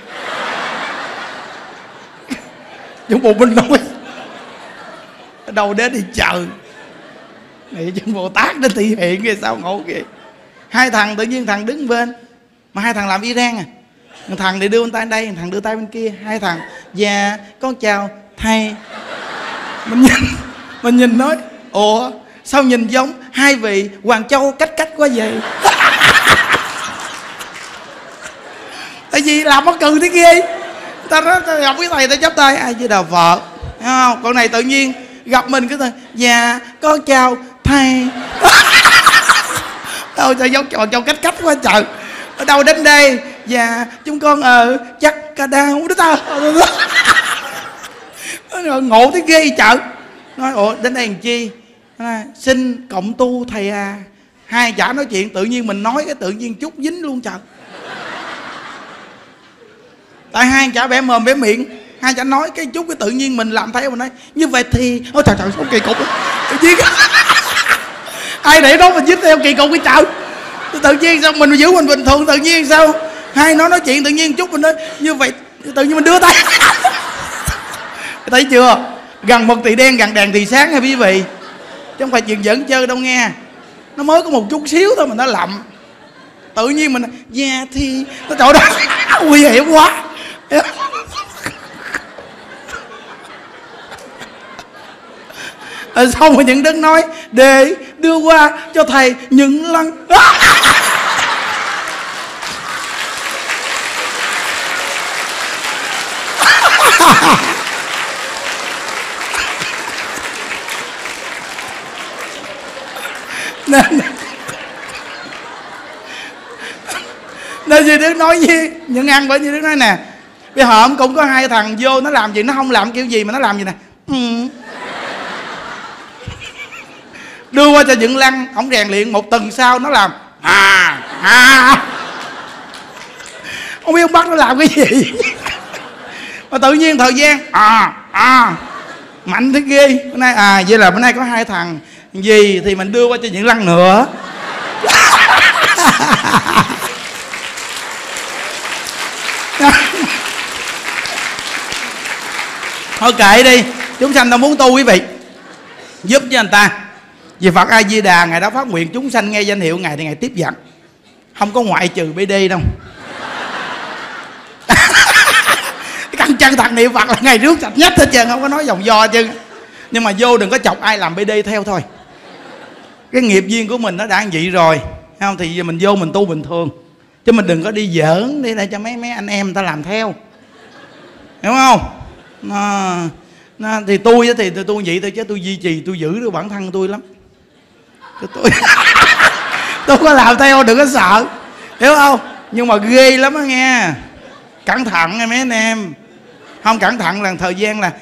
Trong bụng mình nói ở đâu đến đi chờ này, chân Bồ Tát đến thị hiện kìa, sao ngộ kìa. Hai thằng tự nhiên thằng đứng bên, mà hai thằng làm Iran à. Một thằng thì đưa tay đây, một thằng đưa tay bên kia. Hai thằng: dạ con chào thầy. Mình nhìn nói: ủa sao nhìn giống hai vị Hoàng Châu cách quá vậy? Tại vì làm mắc cười thế kia. Ta nói ta gặp cái thầy ta chắp tay ai chứ đào vợ, thấy không? Con này tự nhiên gặp mình cái thằng: dạ con chào thầy. Đâu sao giống Hoàng Châu cách quá trời. Ở đâu đến đây? Dạ chúng con ở chắc ca đau đó ta. Ngộ thế ghê chợ. Nói ủa đến đây làm chi? Nói, xin cộng tu thầy à. Hai chả nói chuyện, tự nhiên mình nói cái tự nhiên chút dính luôn chợ. Tại hai chả bẻ mồm bẻ miệng, hai chả nói cái chút cái tự nhiên mình làm theo, mình nói như vậy thì ôi trời trời sao kỳ cục. Tự nhiên ai để đó mình dính theo kỳ cục cái chợ. Tự nhiên sao mình giữ mình bình thường, tự nhiên sao hai nó nói chuyện tự nhiên chút mình nói như vậy, tự nhiên mình đưa tay. Thấy chưa? Gần mực thì đen, gần đèn thì sáng nha quý vị, chứ không phải chuyện giỡn chơi đâu nghe. Nó mới có một chút xíu thôi mà nó lậm, tự nhiên mình dạ thì nó trời đó nguy hiểm quá. Xong rồi những Đức nói để đưa qua cho thầy những lăng. Nên như Đức nói với những ăn, bởi như Đức nói nè, bây hôm cũng có hai thằng vô, nó làm gì nó không làm kiểu gì mà nó làm gì nè. Đưa qua cho những lăng, ổng rèn luyện một tuần sau nó làm không biết ông bắt nó làm cái gì. Mà tự nhiên thời gian mạnh thế ghê. Bữa nay vậy là bữa nay có hai thằng gì thì mình đưa qua cho những lăng nữa. Thôi kệ đi, chúng sanh ta muốn tu quý vị, giúp cho người ta. Vì Phật A Di Đà ngài đã phát nguyện chúng sanh nghe danh hiệu ngài thì ngài tiếp dẫn, không có ngoại trừ BD đâu. Căn chân thật niệm Phật là ngày rước sạch nhất hết trơn, không có nói vòng vo chứ. Nhưng mà vô đừng có chọc ai làm BD theo thôi. Cái nghiệp duyên của mình nó đã vậy rồi, không thì mình vô mình tu bình thường, chứ mình đừng có đi giỡn đi để cho mấy anh em ta làm theo, hiểu không? Thì tôi vậy thôi, chứ tôi duy trì, tôi giữ được bản thân tôi lắm. Tôi có làm theo đừng có sợ, hiểu không? Nhưng mà ghê lắm á nghe, cẩn thận nha mấy anh em. Không cẩn thận là thời gian là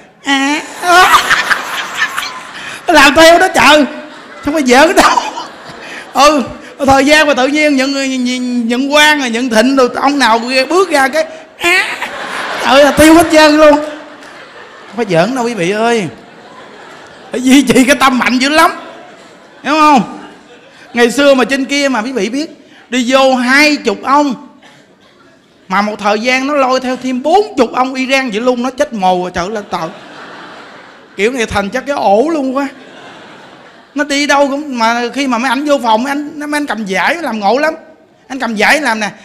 làm theo đó trời, không phải giỡn đâu. Thời gian mà tự nhiên nhận quan rồi nhận thịnh rồi ông nào bước ra cái trời là tiêu hết trơn luôn. Không phải giỡn đâu quý vị ơi, phải duy trì cái tâm mạnh dữ lắm, hiểu không? Ngày xưa mà trên kia mà quý vị biết, đi vô 20 ông mà một thời gian nó lôi theo thêm 40 ông Iran vậy luôn, nó chết mồ rồi trời lên tội. Kiểu này thành chắc cái ổ luôn quá. Nó đi đâu cũng mà khi mà mấy anh vô phòng mấy anh cầm giải làm ngộ lắm. Anh cầm giải làm nè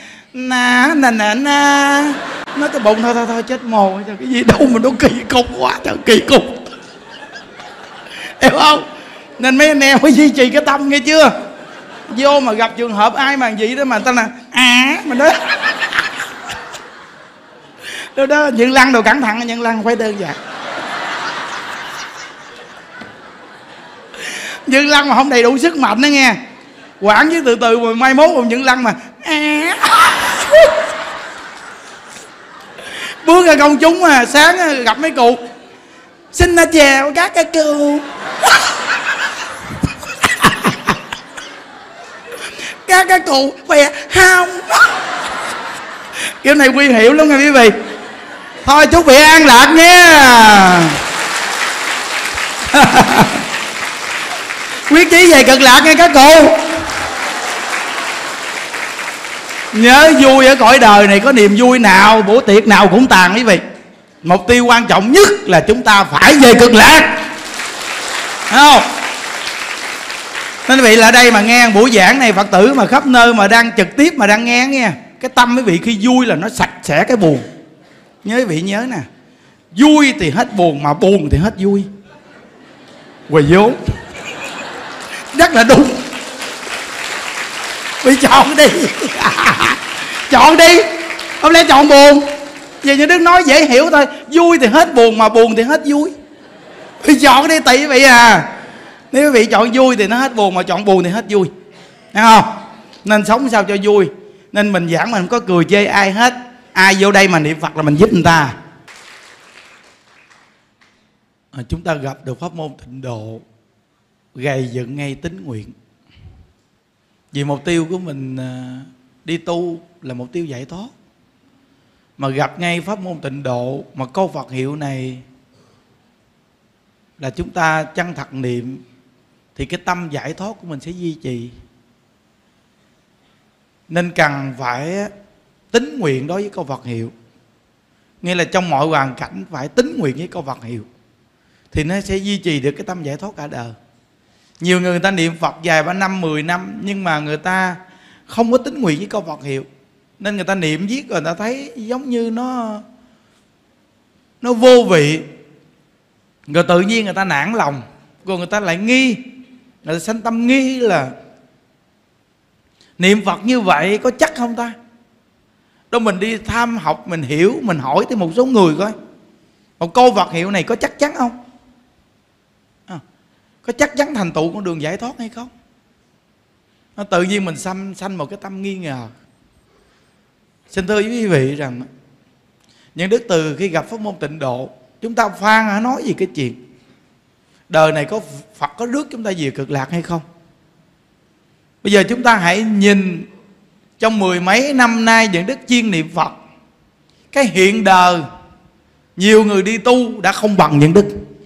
nó cái bụng thôi chết mồ. Trời, cái gì đâu mà nó kỳ cục quá trời, kỳ cục. hiểu không? Nên mấy anh em phải duy trì cái tâm nghe chưa. Vô mà gặp trường hợp ai mà vậy đó mà người ta là mình nói đó Nhân Lăng đồ cẩn thận, Nhân Lăng phải đơn giản. Nhân Lăng mà không đầy đủ sức mạnh đó nghe, quản với từ từ mà mai mốt còn Nhân Lăng mà bước ra công chúng mà sáng gặp mấy cụ xin chào các cụ các cụ khỏe không, kiểu này nguy hiểm lắm nha quý vị. Thôi chúc vị an lạc nha. Quyết chí về cực lạc nha các cụ. Nhớ vui ở cõi đời này có niềm vui nào, bữa tiệc nào cũng tàn quý vị. Mục tiêu quan trọng nhất là chúng ta phải về cực lạc, thấy không? Nên quý vị lại đây mà nghe buổi giảng này, Phật tử mà khắp nơi mà đang trực tiếp mà đang nghe nghe, cái tâm quý vị khi vui là nó sạch sẽ cái buồn. Nhớ quý vị nhớ nè, vui thì hết buồn mà buồn thì hết vui. Quỳ vốn rất là đúng. Vì chọn đi. Chọn đi, không lẽ chọn buồn? Vì như Đức nói dễ hiểu thôi, vui thì hết buồn mà buồn thì hết vui. Vì chọn đi tùy quý vị à. Nếu quý vị chọn vui thì nó hết buồn, mà chọn buồn thì hết vui, thấy không? Nên sống sao cho vui. Nên mình giảng mình không có cười chê ai hết. Ai vô đây mà niệm Phật là mình giúp người ta. Chúng ta gặp được pháp môn Tịnh Độ, gầy dựng ngay tín nguyện. Vì mục tiêu của mình đi tu là mục tiêu giải thoát, mà gặp ngay pháp môn Tịnh Độ mà câu Phật hiệu này là chúng ta chân thật niệm, thì cái tâm giải thoát của mình sẽ duy trì. Nên cần phải tín nguyện đối với câu Phật hiệu. Nghĩa là trong mọi hoàn cảnh phải tín nguyện với câu Phật hiệu, thì nó sẽ duy trì được cái tâm giải thoát cả đời. Nhiều người ta niệm Phật vài 3 năm, 10 năm, nhưng mà người ta không có tín nguyện với câu Phật hiệu. Nên người ta niệm viết rồi người ta thấy giống như nó vô vị. Rồi tự nhiên người ta nản lòng, rồi người ta lại nghi, người ta sanh tâm nghi là niệm Phật như vậy có chắc không ta? Đó mình đi tham học, mình hiểu, mình hỏi tới một số người coi, một câu Phật hiệu này có chắc chắn không? Có chắc chắn thành tựu con đường giải thoát hay không? Tự nhiên mình sanh một cái tâm nghi ngờ. Xin thưa với quý vị rằng những đức từ khi gặp pháp môn Tịnh Độ, chúng ta phan nói gì cái chuyện đời này có Phật có rước chúng ta về cực lạc hay không? Bây giờ chúng ta hãy nhìn trong 10 mấy năm nay những đức chuyên niệm Phật, cái hiện đời nhiều người đi tu đã không bằng những đức.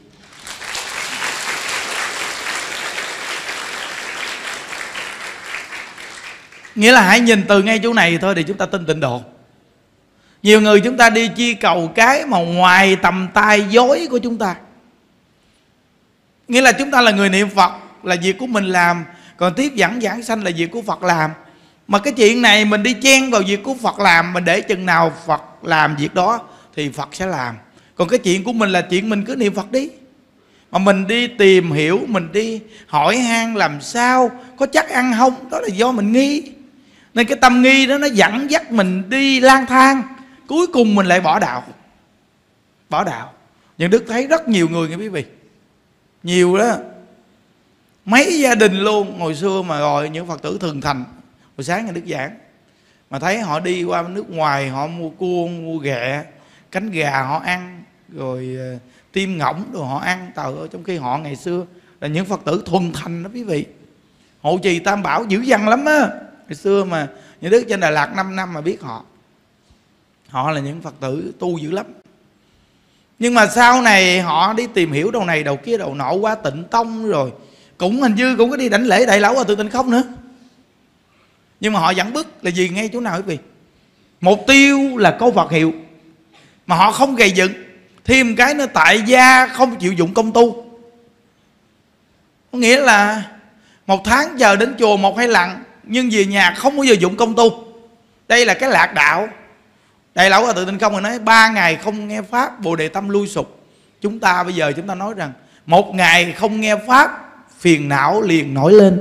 Nghĩa là hãy nhìn từ ngay chỗ này thôi để chúng ta tin Tịnh Độ. Nhiều người chúng ta đi chi cầu cái mà ngoài tầm tay dối của chúng ta. Nghĩa là chúng ta là người niệm Phật là việc của mình làm, còn tiếp dẫn giảng sanh là việc của Phật làm. Mà cái chuyện này mình đi chen vào việc của Phật làm, mình để chừng nào Phật làm việc đó thì Phật sẽ làm. Còn cái chuyện của mình là chuyện mình cứ niệm Phật đi. Mà mình đi tìm hiểu, mình đi hỏi han làm sao, có chắc ăn không, đó là do mình nghi. Nên cái tâm nghi đó nó dẫn dắt mình đi lang thang, cuối cùng mình lại bỏ đạo. Bỏ đạo. Nhưng Đức thấy rất nhiều người nghe quý vị, nhiều đó, mấy gia đình luôn. Hồi xưa mà gọi những Phật tử thường thành, hồi sáng nghe Đức giảng, mà thấy họ đi qua nước ngoài, họ mua cua, mua ghẹ, cánh gà họ ăn, rồi tim ngỗng rồi họ ăn. Trời ơi, trong khi họ ngày xưa là những Phật tử thuần thành đó quý vị, hộ trì Tam Bảo dữ dằn lắm á. Ngày xưa mà những đức trên Đà Lạt 5 năm mà biết họ là những Phật tử tu dữ lắm. Nhưng mà sau này họ đi tìm hiểu đầu này đầu kia đầu nọ, qua Tịnh Tông rồi cũng hình như cũng có đi đảnh lễ Đại Lão ở Tự Tịnh Không nữa. Nhưng mà họ vẫn bức là gì ngay chỗ nào quý vị? Mục tiêu là câu Phật hiệu, mà họ không gầy dựng. Thêm cái nó tại gia không chịu dụng công tu. Có nghĩa là một tháng chờ đến chùa 1-2 lần, nhưng về nhà không bao giờ dụng công tu. Đây là cái lạc đạo. Đại Lão ở Tự Tịnh Không rồi nói 3 ngày không nghe Pháp, Bồ Đề tâm lui sụp. Chúng ta bây giờ chúng ta nói rằng Một ngày không nghe pháp, phiền não liền nổi lên.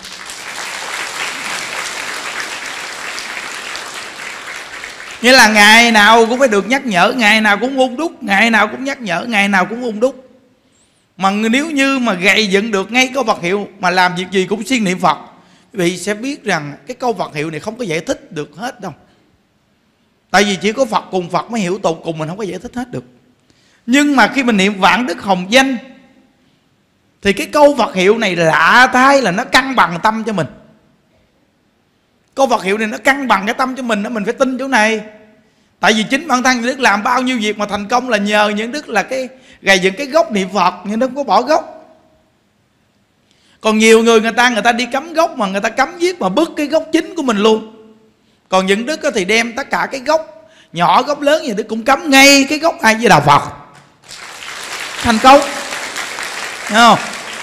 Nghĩa là ngày nào cũng phải được nhắc nhở, ngày nào cũng ung đúc, ngày nào cũng nhắc nhở, ngày nào cũng ung đúc. Mà nếu như mà gầy dựng được ngay câu Phật hiệu mà làm việc gì cũng siêng niệm Phật, quý vị sẽ biết rằng cái câu Phật hiệu này không có giải thích được hết đâu. Tại vì chỉ có Phật cùng Phật mới hiểu tột cùng, mình không có giải thích hết được. Nhưng mà khi mình niệm vạn đức hồng danh thì cái câu Phật hiệu này lạ thay là nó cân bằng tâm cho mình. Câu Phật hiệu này nó cân bằng cái tâm cho mình đó, mình phải tin chỗ này. Tại vì chính bản thân Đức làm bao nhiêu việc mà thành công là nhờ những Đức là cái gầy dựng cái gốc niệm Phật, nhưng Đức không có bỏ gốc. Còn nhiều người người ta đi cắm gốc mà người ta cắm giết mà bứt cái gốc chính của mình luôn. Còn những Đức thì đem tất cả cái gốc nhỏ gốc lớn gì Đức cũng cắm ngay cái gốc A Di Đà Phật, thành công. Thấy không?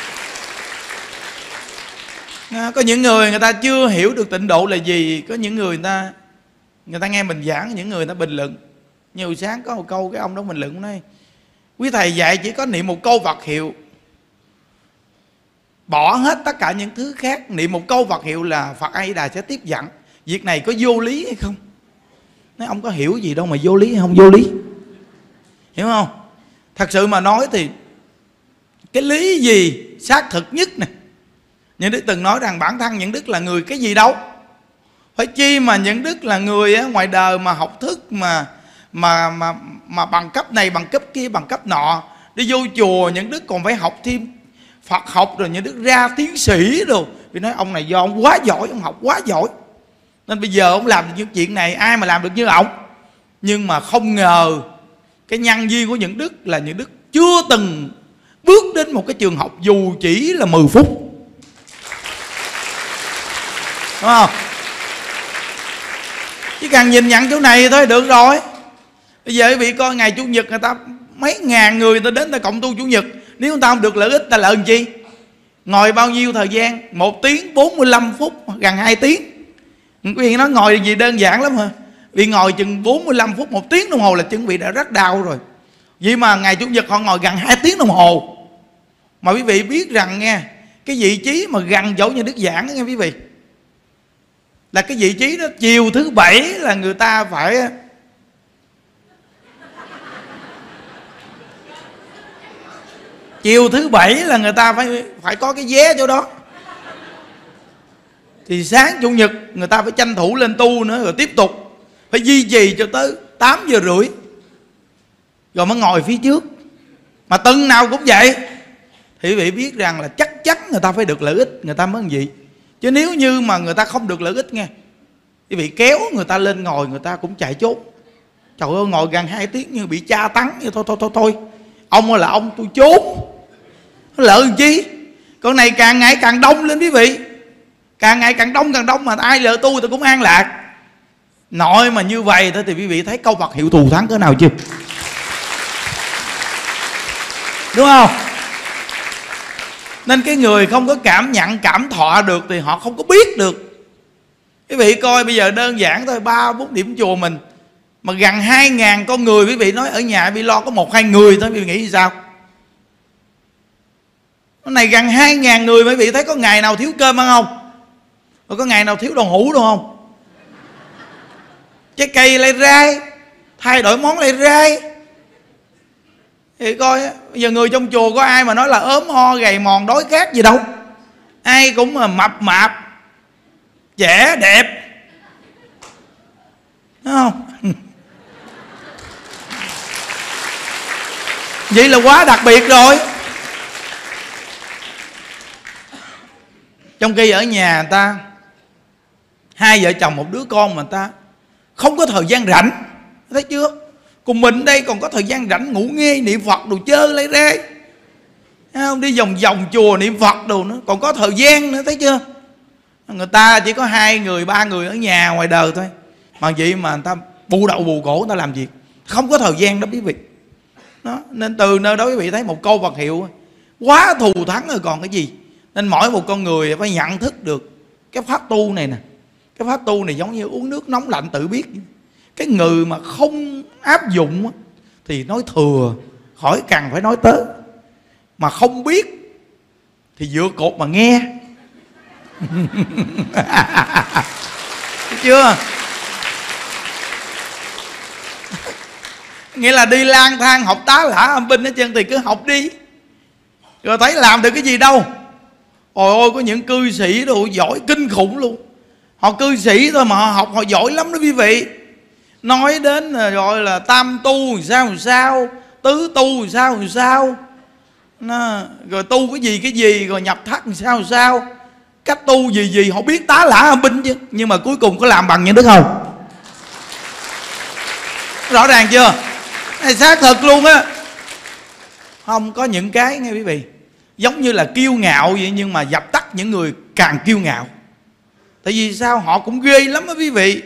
Có những người ta chưa hiểu được tịnh độ là gì. Có những người người ta nghe mình giảng, những người ta bình luận. Nhiều sáng có một câu cái ông đó bình luận nói: quý thầy dạy chỉ có niệm một câu Phật hiệu, bỏ hết tất cả những thứ khác, niệm một câu Phật hiệu là Phật A Di Đà sẽ tiếp dẫn. Việc này có vô lý hay không? Nói ông có hiểu gì đâu mà vô lý hay không vô lý, hiểu không? Thật sự mà nói thì cái lý gì xác thực nhất nè. Những Đức từng nói rằng bản thân những Đức là người cái gì đâu, phải chi mà những Đức là người ngoài đời mà học thức mà bằng cấp này bằng cấp kia bằng cấp nọ, đi vô chùa những Đức còn phải học thêm Phật học, rồi những Đức ra tiến sĩ rồi. Vì nói ông này do ông quá giỏi, ông học quá giỏi nên bây giờ ông làm được những chuyện này, ai mà làm được như ông. Nhưng mà không ngờ cái nhân duyên của những Đức là những Đức chưa từng bước đến một cái trường học dù chỉ là 10 phút, đúng không? Chỉ cần nhìn nhận chỗ này thôi được rồi. Bây giờ quý vị coi ngày Chủ nhật người ta mấy ngàn người ta đến ta cộng tu Chủ nhật, nếu người ta không được lợi ích ta lợi làm chi? Ngồi bao nhiêu thời gian? 1 tiếng 45 phút, gần 2 tiếng. Quý vị nói ngồi gì đơn giản lắm hả? Vì ngồi chừng 45 phút 1 tiếng đồng hồ là chuẩn bị đã rất đau rồi. Vậy mà ngày Chủ nhật họ ngồi gần 2 tiếng đồng hồ. Mà quý vị biết rằng nghe, cái vị trí mà gần chỗ như Đức giảng nghe quý vị, là cái vị trí đó chiều thứ Bảy là người ta phải chiều thứ Bảy là người ta phải có cái vé chỗ đó. Thì sáng Chủ nhật người ta phải tranh thủ lên tu nữa, rồi tiếp tục phải duy trì cho tới 8 giờ rưỡi rồi mới ngồi phía trước. Mà tuần nào cũng vậy. Thì quý vị biết rằng là chắc chắn người ta phải được lợi ích người ta mới làm gì. Chứ nếu như mà người ta không được lợi ích nghe, quý vị kéo người ta lên ngồi người ta cũng chạy trốn. Trời ơi ngồi gần 2 tiếng như bị tra tấn như thôi. Ông ơi là ông, tôi trốn. Lợi làm chi? Con này càng ngày càng đông lên quý vị. Càng ngày càng đông mà ai lỡ tu tôi cũng an lạc. Nội mà như vậy thôi thì quý vị thấy câu Phật hiệu thù thắng cỡ nào chưa? Đúng không? Nên cái người không có cảm nhận cảm thọ được thì họ không có biết được. Quý vị coi bây giờ đơn giản thôi, 3-4 điểm chùa mình mà gần 2.000 con người, quý vị nói ở nhà bị lo có 1-2 người thôi, quý vị nghĩ sao? Cái này gần 2.000 người, quý vị thấy có ngày nào thiếu cơm ăn không? Rồi có ngày nào thiếu đồ ngủ đâu không? Trái cây lấy rai, thay đổi món lấy rai. Thì coi bây giờ người trong chùa có ai mà nói là ốm ho gầy mòn đói khát gì đâu. Ai cũng mà mập mạp, trẻ đẹp, đúng không? Vậy là quá đặc biệt rồi. Trong khi ở nhà người ta 2 vợ chồng một đứa con mà người ta không có thời gian rảnh, thấy chưa? Cùng mình đây còn có thời gian rảnh ngủ nghe niệm Phật đồ chơi lấy ra, không đi vòng vòng chùa niệm Phật đồ nữa, còn có thời gian nữa, thấy chưa? Người ta chỉ có 2 người 3 người ở nhà ngoài đời thôi, mà vậy mà người ta bù đầu bù cổ người ta làm việc, không có thời gian đó quý vị. Đó, nên từ nơi đó quý vị thấy một câu Phật hiệu quá thù thắng rồi còn cái gì. Nên mỗi một con người phải nhận thức được cái pháp tu này nè. Cái pháp tu này giống như uống nước nóng lạnh tự biết. Cái người mà không áp dụng thì nói thừa, khỏi cần phải nói tới. mà không biết thì dựa cột mà nghe. Thấy chưa? Nghĩa là đi lang thang học tá lả âm binh hết trơn thì cứ học đi, rồi thấy làm được cái gì đâu. Ôi ôi, có những cư sĩ đồ giỏi kinh khủng luôn. Họ cư sĩ thôi mà họ học họ giỏi lắm đó quý vị. Nói đến gọi là tam tu làm sao, tứ tu làm sao, rồi tu cái gì, rồi nhập thất làm sao, cách tu gì họ biết tá lả âm binh chứ. Nhưng mà cuối cùng có làm bằng những đức không? Rõ ràng chưa? Này xác thực luôn á. Không có những cái nghe quý vị giống như là kiêu ngạo vậy, nhưng mà dập tắt những người càng kiêu ngạo. Tại vì sao? Họ cũng ghê lắm á quý vị.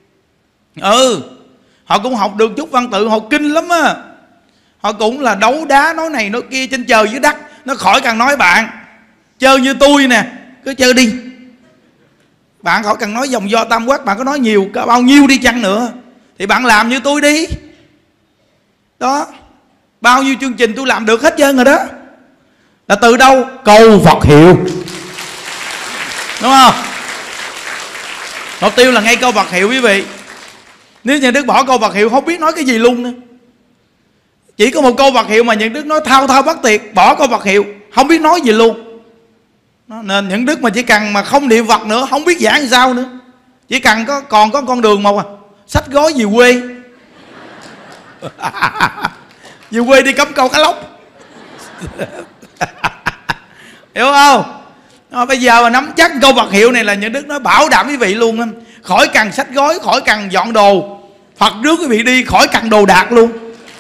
Họ cũng học được chút văn tự, họ kinh lắm á. Họ cũng là đấu đá nói này nói kia trên trời dưới đất. Nó khỏi cần nói bạn chơi như tôi nè, cứ chơi đi. Bạn khỏi cần nói dòng do tam quốc. Bạn có nói nhiều bao nhiêu đi chăng nữa thì bạn làm như tôi đi. Đó, bao nhiêu chương trình tôi làm được hết trơn rồi đó. Là từ đâu? Câu Phật hiệu, đúng không? Mục tiêu là ngay câu Phật hiệu quý vị. Nếu nhà Đức bỏ câu Phật hiệu không biết nói cái gì luôn nữa. Chỉ có một câu Phật hiệu mà những Đức nói thao thao bất tuyệt, bỏ câu Phật hiệu không biết nói gì luôn. Nên những Đức mà chỉ cần mà không niệm Phật nữa không biết giảng làm sao nữa. Chỉ cần còn có con đường một xách gói về quê. Về quê đi cắm câu cá lóc. Hiểu không? Bây giờ mà nắm chắc câu Phật hiệu này là những Đức nói bảo đảm quý vị luôn á. Khỏi cần xách gói, khỏi cần dọn đồ. Phật rước quý vị đi, khỏi cần đồ đạc luôn.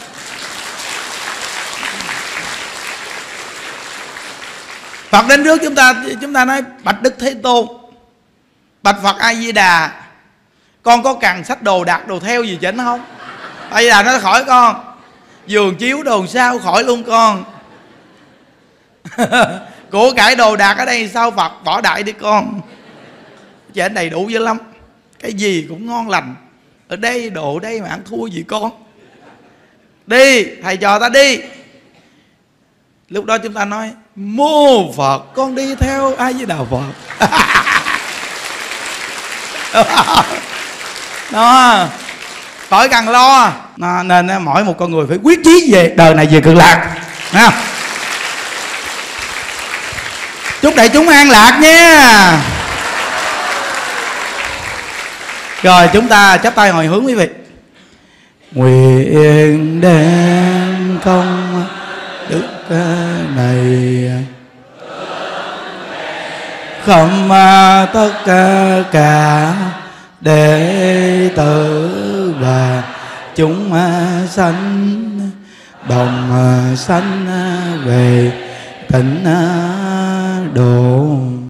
Phật đến trước chúng ta nói bạch Đức Thế Tôn, bạch Phật A Di Đà, con có cần xách đồ đạc đồ theo gì chỉnh không? A Di Đà nói khỏi con, giường chiếu đồ sao khỏi luôn con. Của cải đồ đạc ở đây sao Phật bỏ đại đi con. Chỉnh đầy đủ dữ lắm, cái gì cũng ngon lành. Ở đây đồ đây mà ăn thua gì con. Đi thầy trò ta đi. Lúc đó chúng ta nói mô Phật, con đi theo A Di Đà Phật. Đó, khỏi cần lo. Nên mỗi một con người phải quyết chí về đời này về Cực Lạc. Thấy không? Chúc đại chúng an lạc nha. Rồi chúng ta chắp tay hồi hướng quý vị. Nguyện đem công đức này không tất cả đệ tử và chúng sanh đồng sanh về tịnh độ.